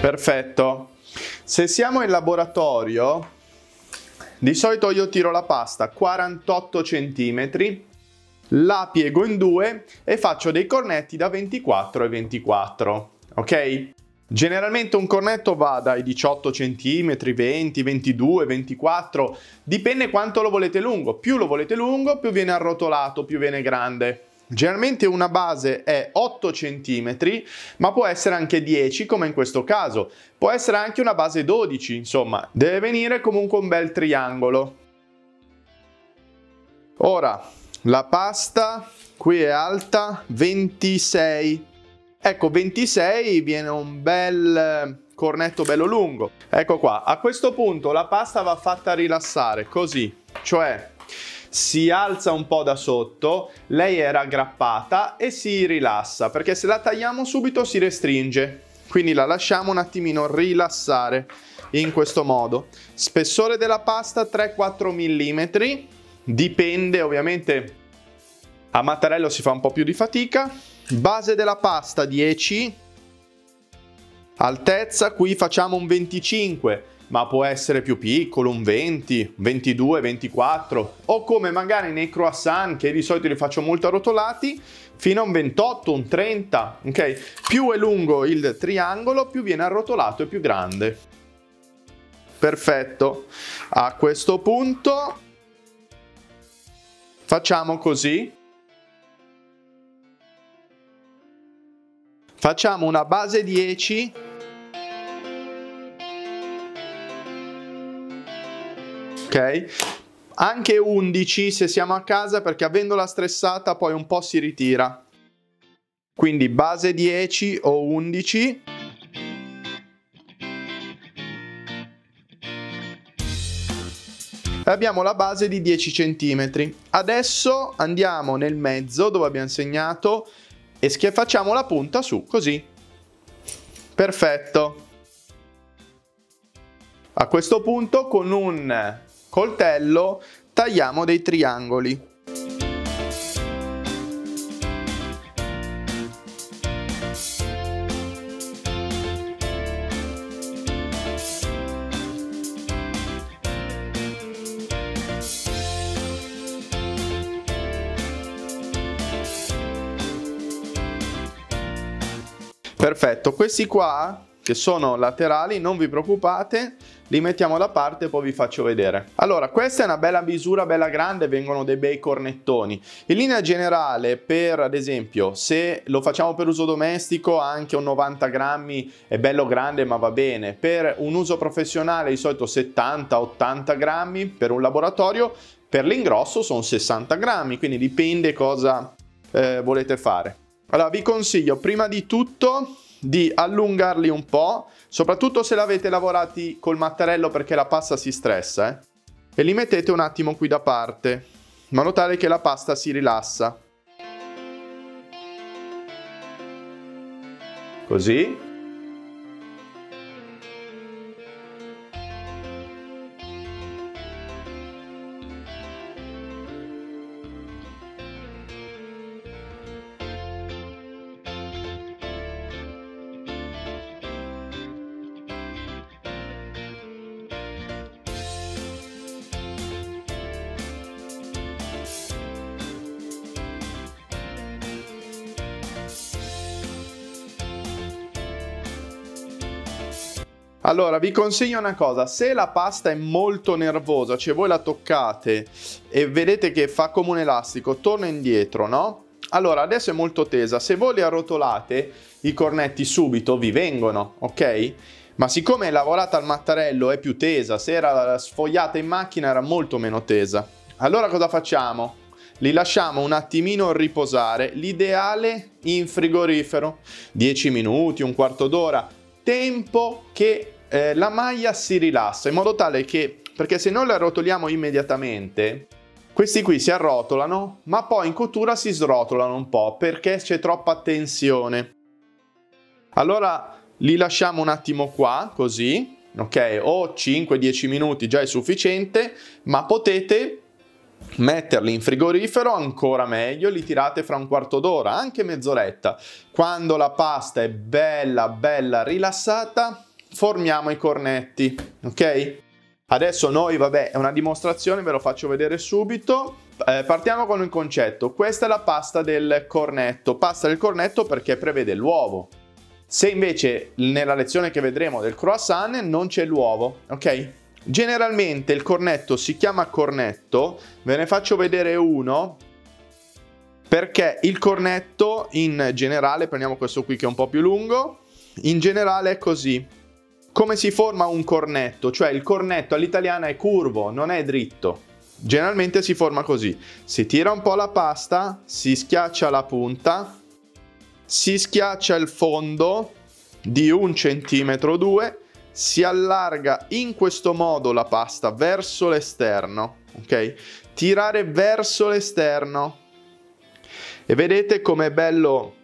Perfetto. Se siamo in laboratorio, di solito io tiro la pasta 48 cm, la piego in due e faccio dei cornetti da 24 e 24, ok? Generalmente un cornetto va dai 18 cm, 20, 22, 24, dipende quanto lo volete lungo. Più lo volete lungo, più viene arrotolato, più viene grande. Generalmente una base è 8 cm, ma può essere anche 10, come in questo caso. Può essere anche una base 12, insomma, deve venire comunque un bel triangolo. Ora, la pasta qui è alta 26. Ecco, 26 viene un bel cornetto bello lungo. Ecco qua, a questo punto la pasta va fatta rilassare, così, cioè si alza un po' da sotto, lei è raggrappata e si rilassa, perché se la tagliamo subito si restringe. Quindi la lasciamo un attimino rilassare in questo modo. Spessore della pasta 3-4 mm, dipende ovviamente, a mattarello si fa un po' più di fatica. Base della pasta 10, altezza qui facciamo un 25, ma può essere più piccolo, un 20, 22, 24, o come magari nei croissant, che di solito li faccio molto arrotolati, fino a un 28, un 30, ok? Più è lungo il triangolo, più viene arrotolato e più grande. Perfetto. A questo punto facciamo così. Facciamo una base 10, ok? Anche 11 se siamo a casa, perché avendola stressata poi un po' si ritira. Quindi base 10 o 11. E abbiamo la base di 10 cm. Adesso andiamo nel mezzo dove abbiamo segnato e facciamo la punta su, così. Perfetto. A questo punto con un coltello tagliamo dei triangoli. Perfetto, questi qua che sono laterali, non vi preoccupate, li mettiamo da parte e poi vi faccio vedere. Allora, questa è una bella misura, bella grande, vengono dei bei cornettoni. In linea generale, per ad esempio, se lo facciamo per uso domestico, anche un 90 grammi è bello grande ma va bene. Per un uso professionale di solito 70-80 grammi, per un laboratorio, per l'ingrosso sono 60 grammi, quindi dipende cosa volete fare. Allora, vi consiglio prima di tutto di allungarli un po', soprattutto se l'avete lavorati col mattarello, perché la pasta si stressa, e li mettete un attimo qui da parte, in modo tale che la pasta si rilassa. Così. Allora, vi consiglio una cosa: se la pasta è molto nervosa, cioè voi la toccate e vedete che fa come un elastico, torna indietro, no? Allora, adesso è molto tesa, se voi li arrotolate, i cornetti subito vi vengono, ok? Ma siccome è lavorata al mattarello è più tesa, se era sfogliata in macchina era molto meno tesa. Allora cosa facciamo? Li lasciamo un attimino riposare, l'ideale in frigorifero, 10 minuti, un quarto d'ora, tempo che la maglia si rilassa, in modo tale che, perché se noi le arrotoliamo immediatamente, questi qui si arrotolano, ma poi in cottura si srotolano un po', perché c'è troppa tensione. Allora li lasciamo un attimo qua, così, ok? O 5-10 minuti già è sufficiente, ma potete metterli in frigorifero, ancora meglio, li tirate fra un quarto d'ora, anche mezz'oretta. Quando la pasta è bella rilassata, formiamo i cornetti, ok? Adesso noi, vabbè, è una dimostrazione, ve lo faccio vedere subito. Partiamo con il concetto. Questa è la pasta del cornetto. Pasta del cornetto perché prevede l'uovo. Se invece nella lezione che vedremo del croissant non c'è l'uovo, ok? Generalmente il cornetto si chiama cornetto, ve ne faccio vedere uno, perché il cornetto in generale, prendiamo questo qui che è un po' più lungo, in generale è così. Come si forma un cornetto? Cioè il cornetto all'italiana è curvo, non è dritto. Generalmente si forma così. Si tira un po' la pasta, si schiaccia la punta, si schiaccia il fondo di 1 centimetro o 2, si allarga in questo modo la pasta verso l'esterno, ok? Tirare verso l'esterno e vedete com'è bello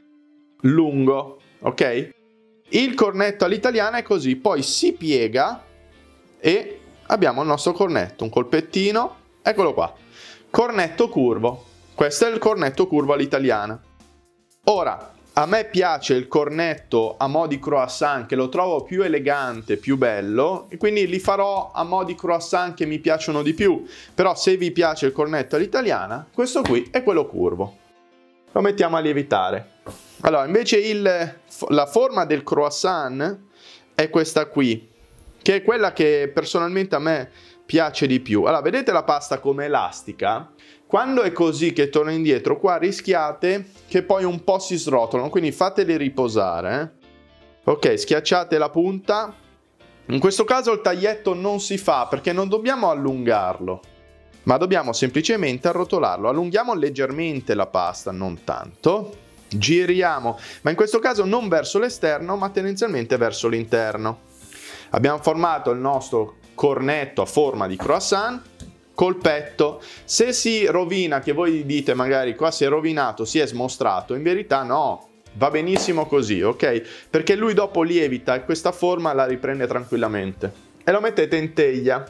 lungo, ok? Il cornetto all'italiana è così, poi si piega e abbiamo il nostro cornetto, un colpettino, eccolo qua, cornetto curvo. Questo è il cornetto curvo all'italiana. Ora, a me piace il cornetto a mo' di croissant, che lo trovo più elegante, più bello, e quindi li farò a mo' di croissant che mi piacciono di più. Però se vi piace il cornetto all'italiana, questo qui è quello curvo. Lo mettiamo a lievitare. Allora, invece la forma del croissant è questa qui, che è quella che personalmente a me piace di più. Allora, vedete la pasta come elastica? Quando è così che torna indietro, qua rischiate che poi un po' si srotolano, quindi fateli riposare. Ok, schiacciate la punta. In questo caso il taglietto non si fa perché non dobbiamo allungarlo, ma dobbiamo semplicemente arrotolarlo. Allunghiamo leggermente la pasta, non tanto. Giriamo, ma in questo caso non verso l'esterno, ma tendenzialmente verso l'interno. Abbiamo formato il nostro cornetto a forma di croissant, colpetto. Se si rovina, che voi dite magari qua si è rovinato, si è smostrato, in verità no, va benissimo così, ok? Perché lui dopo lievita e questa forma la riprende tranquillamente. E lo mettete in teglia.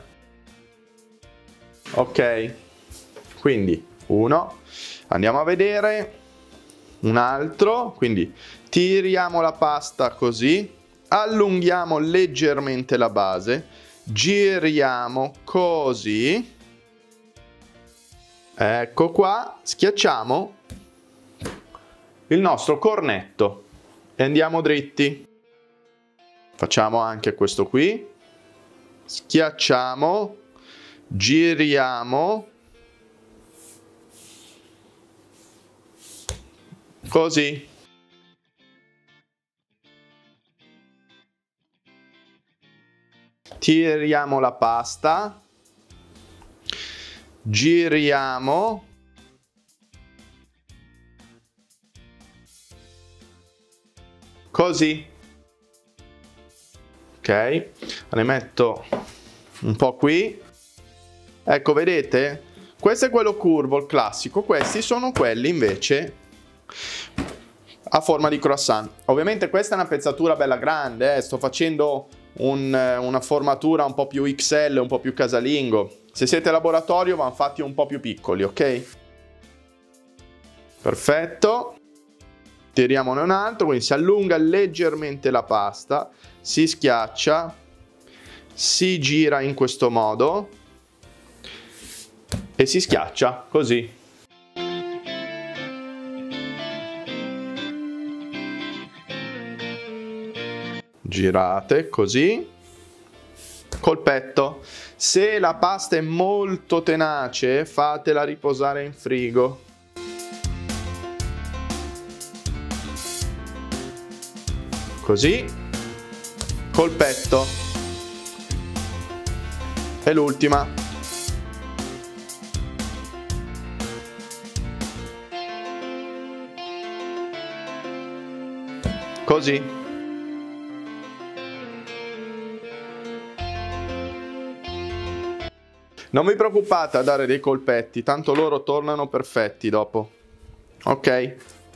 Ok, quindi uno, andiamo a vedere un altro, quindi tiriamo la pasta così, allunghiamo leggermente la base, giriamo così, ecco qua, schiacciamo il nostro cornetto e andiamo dritti. Facciamo anche questo qui, schiacciamo, giriamo, così. Tiriamo la pasta, giriamo, così. Ok, ne metto un po' qui. Ecco, vedete? Questo è quello curvo, il classico. Questi sono quelli invece a forma di croissant. Ovviamente questa è una pezzatura bella grande, sto facendo una formatura un po' più XL, un po' più casalingo. Se siete a laboratorio vanno fatti un po' più piccoli, ok? Perfetto. Tiriamone un altro, quindi si allunga leggermente la pasta, si schiaccia, si gira in questo modo e si schiaccia così. Girate così, colpetto. Se la pasta è molto tenace, fatela riposare in frigo. Così, colpetto. E l'ultima. Così. Non vi preoccupate a dare dei colpetti, tanto loro tornano perfetti dopo. Ok?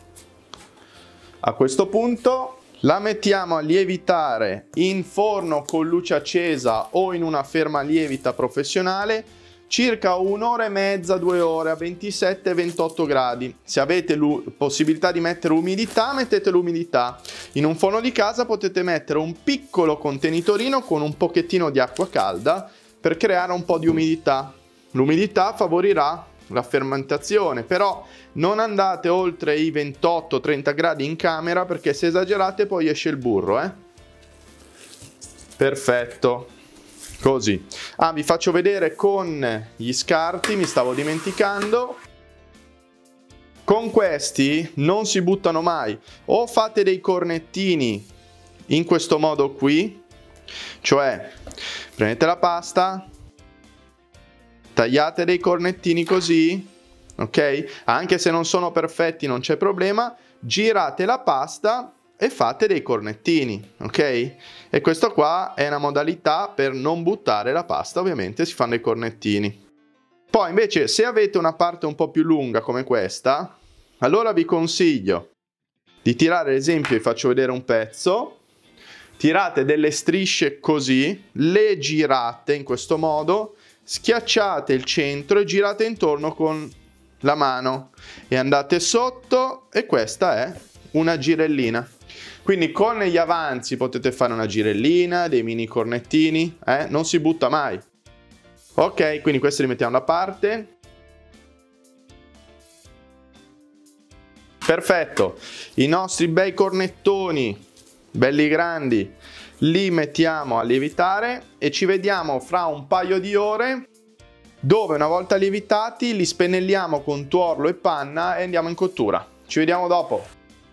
A questo punto la mettiamo a lievitare in forno con luce accesa o in una ferma lievita professionale circa un'ora e mezza, 2 ore a 27-28 gradi. Se avete possibilità di mettere umidità, mettete l'umidità. In un forno di casa potete mettere un piccolo contenitorino con un pochettino di acqua calda per creare un po' di umidità. L'umidità favorirà la fermentazione, però non andate oltre i 28-30 gradi in camera, perché se esagerate poi esce il burro, Perfetto, così. Vi faccio vedere con gli scarti, mi stavo dimenticando. Con questi non si buttano mai, o fate dei cornettini in questo modo qui, cioè prendete la pasta, tagliate dei cornettini così, ok? Anche se non sono perfetti non c'è problema, girate la pasta e fate dei cornettini, ok? E questo qua è una modalità per non buttare la pasta, ovviamente si fanno dei cornettini. Poi invece se avete una parte un po' più lunga come questa, allora vi consiglio di tirare, ad esempio vi faccio vedere un pezzo, tirate delle strisce così, le girate in questo modo, schiacciate il centro e girate intorno con la mano e andate sotto, e questa è una girellina. Quindi con gli avanzi potete fare una girellina, dei mini cornettini, non si butta mai. Ok, quindi questi li mettiamo da parte. Perfetto, i nostri bei cornettoni, belli grandi, li mettiamo a lievitare e ci vediamo fra un paio di ore, dove una volta lievitati li spennelliamo con tuorlo e panna e andiamo in cottura. Ci vediamo dopo.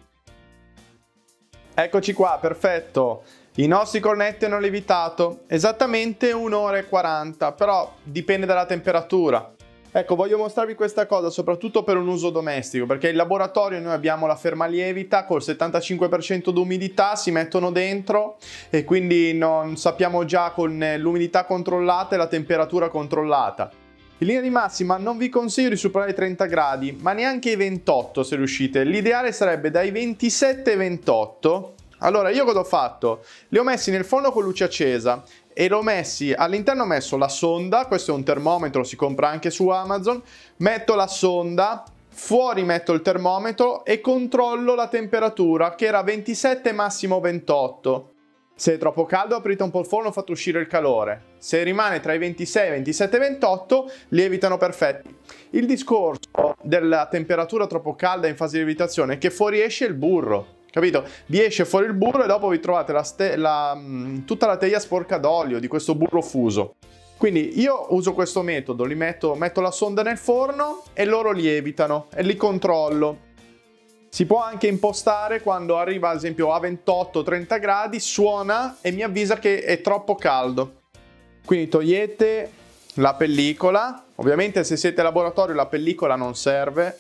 Eccoci qua, perfetto. I nostri cornetti hanno lievitato esattamente 1 ora e 40, però dipende dalla temperatura. Ecco, voglio mostrarvi questa cosa soprattutto per un uso domestico, perché in laboratorio noi abbiamo la fermalievita col 75% di umidità, si mettono dentro e quindi non sappiamo già con l'umidità controllata e la temperatura controllata. In linea di massima non vi consiglio di superare i 30 gradi, ma neanche i 28 se riuscite. L'ideale sarebbe dai 27 ai 28. Allora io cosa ho fatto? Li ho messi nel forno con luce accesa e l'ho messi, all'interno ho messo la sonda, questo è un termometro, si compra anche su Amazon, metto la sonda, fuori metto il termometro e controllo la temperatura che era 27 massimo 28. Se è troppo caldo aprite un po' il forno, fate uscire il calore. Se rimane tra i 26, 27 e 28 lievitano perfetti. Il discorso della temperatura troppo calda in fase di lievitazione è che fuoriesce il burro. Capito? Vi esce fuori il burro e dopo vi trovate tutta la teglia sporca d'olio di questo burro fuso. Quindi io uso questo metodo, metto la sonda nel forno e loro lievitano e li controllo. Si può anche impostare quando arriva ad esempio a 28-30 gradi, suona e mi avvisa che è troppo caldo. Quindi togliete la pellicola, ovviamente se siete in laboratorio la pellicola non serve.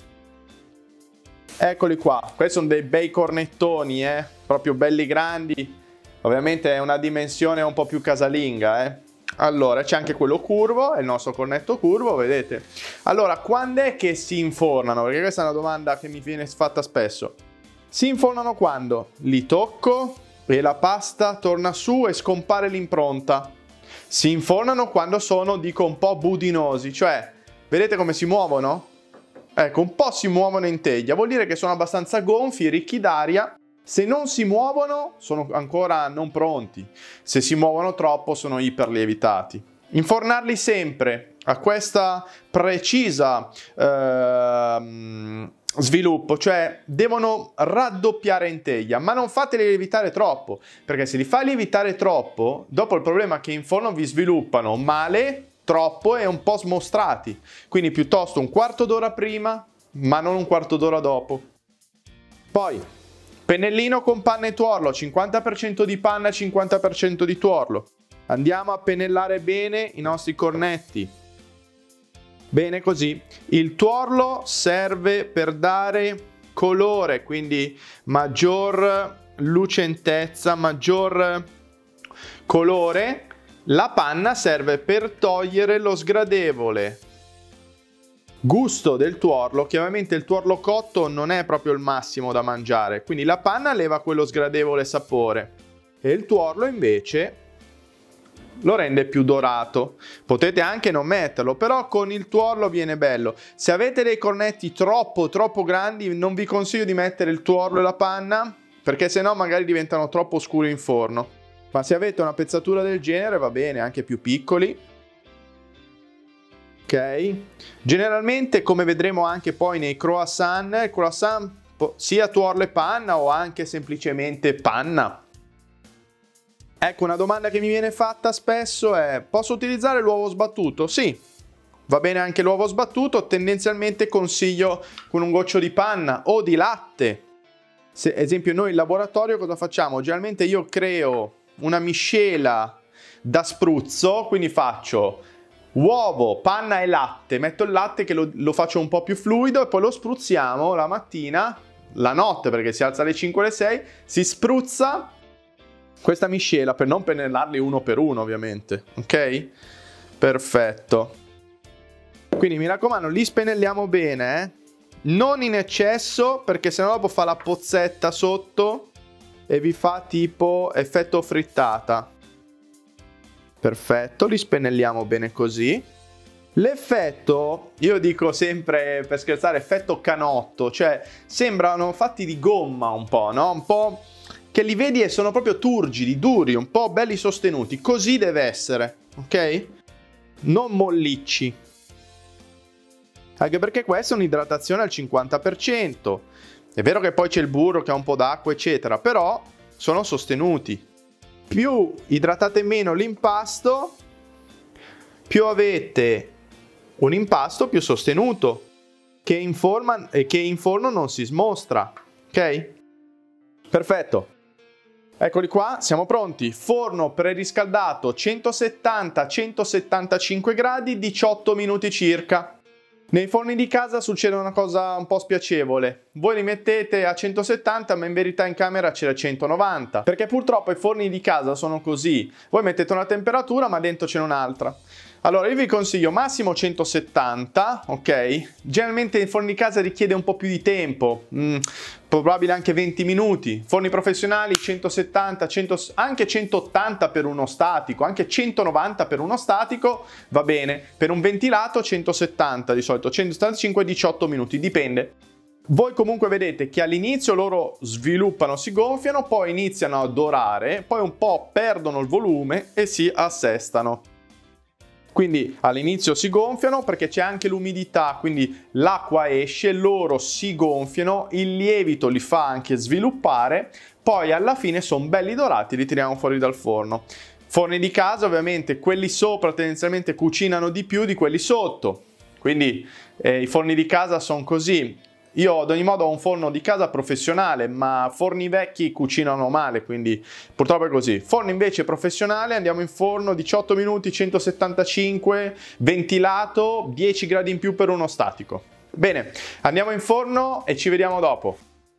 Eccoli qua, questi sono dei bei cornettoni, proprio belli grandi, ovviamente è una dimensione un po' più casalinga, Allora, c'è anche quello curvo, è il nostro cornetto curvo, vedete? Allora, quando è che si infornano? Perché questa è una domanda che mi viene fatta spesso. Si infornano quando li tocco e la pasta torna su e scompare l'impronta. Si infornano quando sono, dico, un po' budinosi, cioè, vedete come si muovono? Ecco, un po' si muovono in teglia, vuol dire che sono abbastanza gonfi, ricchi d'aria. Se non si muovono, sono ancora non pronti. Se si muovono troppo, sono iperlievitati. Infornarli sempre a questa precisa sviluppo, cioè devono raddoppiare in teglia, ma non fateli lievitare troppo, perché se li fai lievitare troppo, dopo il problema è che in forno vi sviluppano male, troppo e un po' smostrati. Quindi piuttosto un quarto d'ora prima, ma non un quarto d'ora dopo. Poi pennellino con panna e tuorlo, 50% di panna e 50% di tuorlo. Andiamo a pennellare bene i nostri cornetti. Bene così. Il tuorlo serve per dare colore, quindi maggior lucentezza, maggior colore. La panna serve per togliere lo sgradevole gusto del tuorlo, che ovviamente il tuorlo cotto non è proprio il massimo da mangiare, quindi la panna leva quello sgradevole sapore e il tuorlo invece lo rende più dorato. Potete anche non metterlo, però con il tuorlo viene bello. Se avete dei cornetti troppo grandi, non vi consiglio di mettere il tuorlo e la panna, perché sennò magari diventano troppo scuri in forno. Ma se avete una pezzatura del genere va bene, anche più piccoli. Ok? Generalmente, come vedremo anche poi nei croissant, il croissant sia tuorlo e panna o anche semplicemente panna. Ecco, una domanda che mi viene fatta spesso è: posso utilizzare l'uovo sbattuto? Sì, va bene anche l'uovo sbattuto, tendenzialmente consiglio con un goccio di panna o di latte. Se, ad esempio, noi in laboratorio cosa facciamo? Generalmente io creo una miscela da spruzzo, quindi faccio uovo, panna e latte, metto il latte che lo faccio un po' più fluido e poi lo spruzziamo la mattina, la notte perché si alza alle 5 o alle 6, si spruzza questa miscela per non pennellarli uno per uno ovviamente, ok? Perfetto. Quindi mi raccomando, li spennelliamo bene, non in eccesso perché sennò dopo fa la pozzetta sotto e vi fa tipo effetto frittata. Perfetto, li spennelliamo bene così. L'effetto, io dico sempre per scherzare, effetto canotto, cioè sembrano fatti di gomma un po', no? Un po' che li vedi e sono proprio turgidi, duri, un po' belli sostenuti. Così deve essere, ok? Non mollicci. Anche perché questa è un'idratazione al 50%. È vero che poi c'è il burro che ha un po' d'acqua, eccetera, però sono sostenuti. Più idratate meno l'impasto, più avete un impasto più sostenuto, che in forno non si smostra, ok? Perfetto. Eccoli qua, siamo pronti. Forno preriscaldato 170-175 gradi, 18 minuti circa. Nei forni di casa succede una cosa un po' spiacevole. Voi li mettete a 170, ma in verità in camera c'era 190. Perché purtroppo i forni di casa sono così. Voi mettete una temperatura, ma dentro c'è un'altra. Allora io vi consiglio massimo 170, ok? Generalmente il forno di casa richiede un po' più di tempo, probabile anche 20 minuti. Forni professionali 170, anche 180 per uno statico, anche 190 per uno statico va bene. Per un ventilato 170 di solito, 175 18 minuti, dipende. Voi comunque vedete che all'inizio loro sviluppano, si gonfiano, poi iniziano a dorare, poi un po' perdono il volume e si assestano. Quindi all'inizio si gonfiano perché c'è anche l'umidità, quindi l'acqua esce, loro si gonfiano, il lievito li fa anche sviluppare, poi alla fine sono belli dorati e li tiriamo fuori dal forno. Forni di casa ovviamente, quelli sopra tendenzialmente cucinano di più di quelli sotto, quindi i forni di casa sono così. Io ad ogni modo ho un forno di casa professionale, ma forni vecchi cucinano male, quindi purtroppo è così. Forno invece professionale, andiamo in forno 18 minuti, 175, ventilato, 10 gradi in più per uno statico. Bene, andiamo in forno e ci vediamo dopo.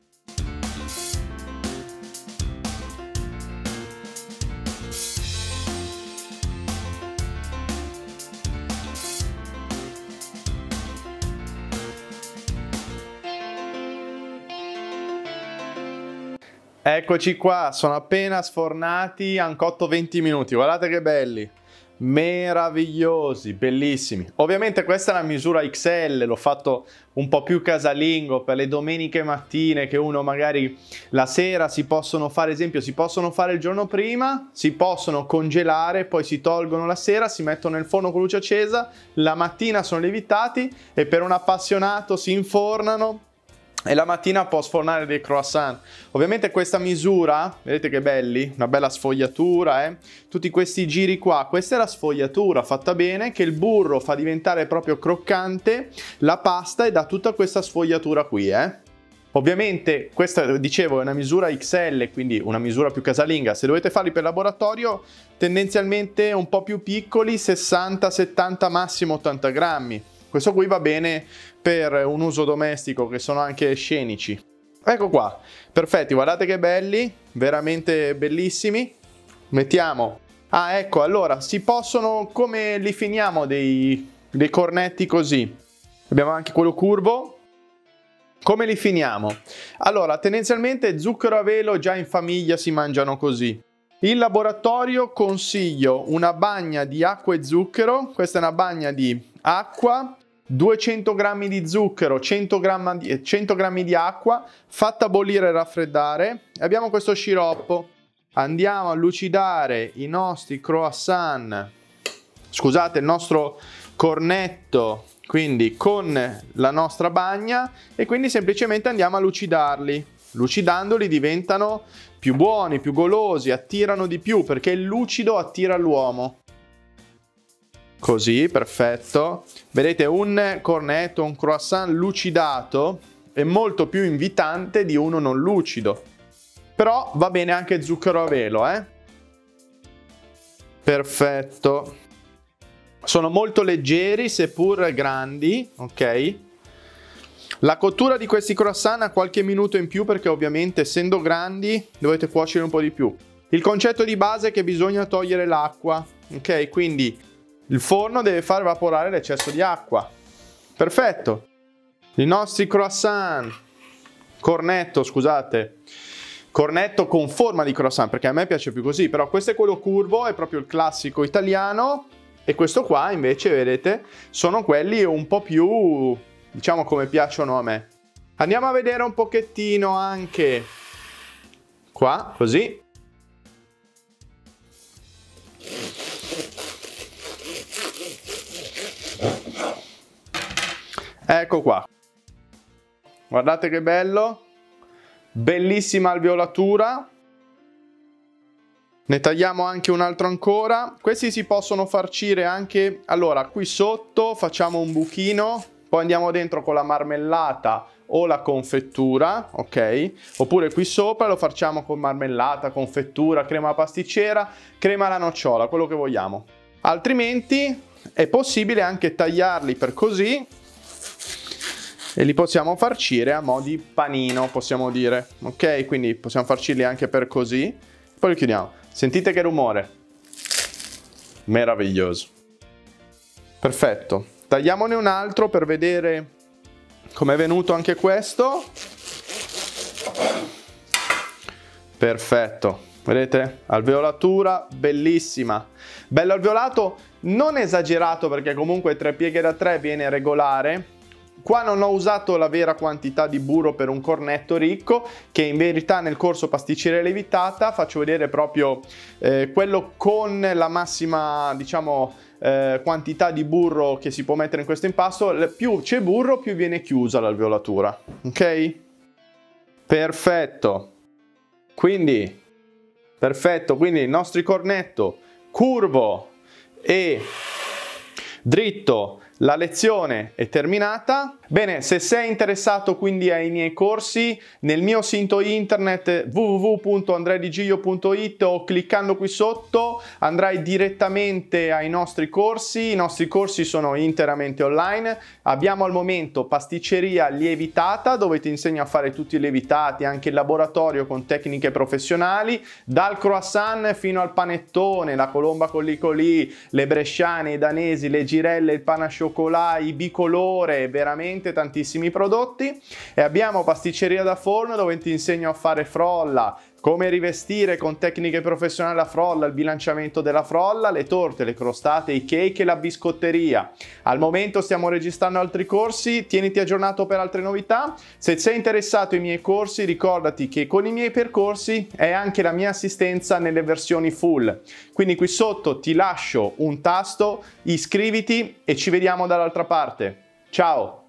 Eccoci qua, sono appena sfornati, hanno cotto 20 minuti, guardate che belli, meravigliosi, bellissimi. Ovviamente questa è una misura XL, l'ho fatto un po' più casalingo per le domeniche mattine che uno magari la sera si possono fare, esempio, si possono fare il giorno prima, si possono congelare, poi si tolgono la sera, si mettono nel forno con luce accesa, la mattina sono lievitati e per un appassionato si infornano e la mattina può sfornare dei croissant. Ovviamente questa misura, vedete che belli, una bella sfogliatura, tutti questi giri qua, questa è la sfogliatura fatta bene che il burro fa diventare proprio croccante la pasta e dà tutta questa sfogliatura qui, Ovviamente questa, dicevo, è una misura XL, quindi una misura più casalinga. Se dovete farli per laboratorio, tendenzialmente un po' più piccoli, 60, 70, massimo 80 grammi. Questo qui va bene per un uso domestico, che sono anche scenici. Ecco qua, perfetti, guardate che belli, veramente bellissimi. Mettiamo, ecco, allora, si possono, come li finiamo dei cornetti così? Abbiamo anche quello curvo. Come li finiamo? Allora, tendenzialmente zucchero a velo già in famiglia si mangiano così. In laboratorio consiglio una bagna di acqua e zucchero, questa è una bagna di acqua, 200 g di zucchero, 100 g di acqua, fatta bollire e raffreddare. Abbiamo questo sciroppo, andiamo a lucidare i nostri croissant, scusate, il nostro cornetto, quindi con la nostra bagna, e quindi semplicemente andiamo a lucidarli. Lucidandoli diventano più buoni, più golosi, attirano di più, perché il lucido attira l'uomo. Così, perfetto. Vedete, un cornetto, un croissant lucidato è molto più invitante di uno non lucido. Però va bene anche zucchero a velo, Perfetto. Sono molto leggeri, seppur grandi, ok? La cottura di questi croissant ha qualche minuto in più perché ovviamente essendo grandi dovete cuocere un po' di più. Il concetto di base è che bisogna togliere l'acqua, ok? Quindi il forno deve far evaporare l'eccesso di acqua. Perfetto. I nostri croissant, cornetto, scusate, cornetto con forma di croissant perché a me piace più così, però questo è quello curvo, è proprio il classico italiano, e questo qua invece, vedete, sono quelli un po' più, diciamo, come piacciono a me. Andiamo a vedere un pochettino anche qua, così. Ecco qua. Guardate che bello. Bellissima alveolatura. Ne tagliamo anche un altro ancora. Questi si possono farcire anche, allora, qui sotto facciamo un buchino, poi andiamo dentro con la marmellata o la confettura, ok? Oppure qui sopra lo facciamo con marmellata, confettura, crema pasticcera, crema alla nocciola, quello che vogliamo. Altrimenti è possibile anche tagliarli per così e li possiamo farcire a mo' di panino, possiamo dire, ok? Quindi possiamo farcirli anche per così, poi li chiudiamo. Sentite che rumore, meraviglioso. Perfetto, tagliamone un altro per vedere com'è venuto anche questo. Perfetto, vedete? Alveolatura bellissima. Bello alveolato, non esagerato perché comunque 3 pieghe da 3 viene regolare. Qua non ho usato la vera quantità di burro per un cornetto ricco, che in verità nel corso pasticceria lievitata faccio vedere proprio quello con la massima, diciamo, quantità di burro che si può mettere in questo impasto. Più c'è burro, più viene chiusa l'alveolatura, ok? Perfetto. Quindi, perfetto, quindi il nostro cornetto curvo e dritto. La lezione è terminata. Bene, se sei interessato quindi ai miei corsi, nel mio sito internet www.andreadigiglio.it o cliccando qui sotto andrai direttamente ai nostri corsi. I nostri corsi sono interamente online. Abbiamo al momento pasticceria lievitata, dove ti insegno a fare tutti i lievitati, anche il laboratorio con tecniche professionali, dal croissant fino al panettone, la colomba con l'icolì, le bresciane, i danesi, le girelle, il pan au chocolat, i bicolore, veramente tantissimi prodotti. E abbiamo pasticceria da forno, dove ti insegno a fare frolla, come rivestire con tecniche professionali la frolla, il bilanciamento della frolla, le torte, le crostate, i cake e la biscotteria. Al momento stiamo registrando altri corsi, tieniti aggiornato per altre novità. Se sei interessato ai miei corsi, ricordati che con i miei percorsi è anche la mia assistenza nelle versioni full. Quindi qui sotto ti lascio un tasto, iscriviti e ci vediamo dall'altra parte. Ciao!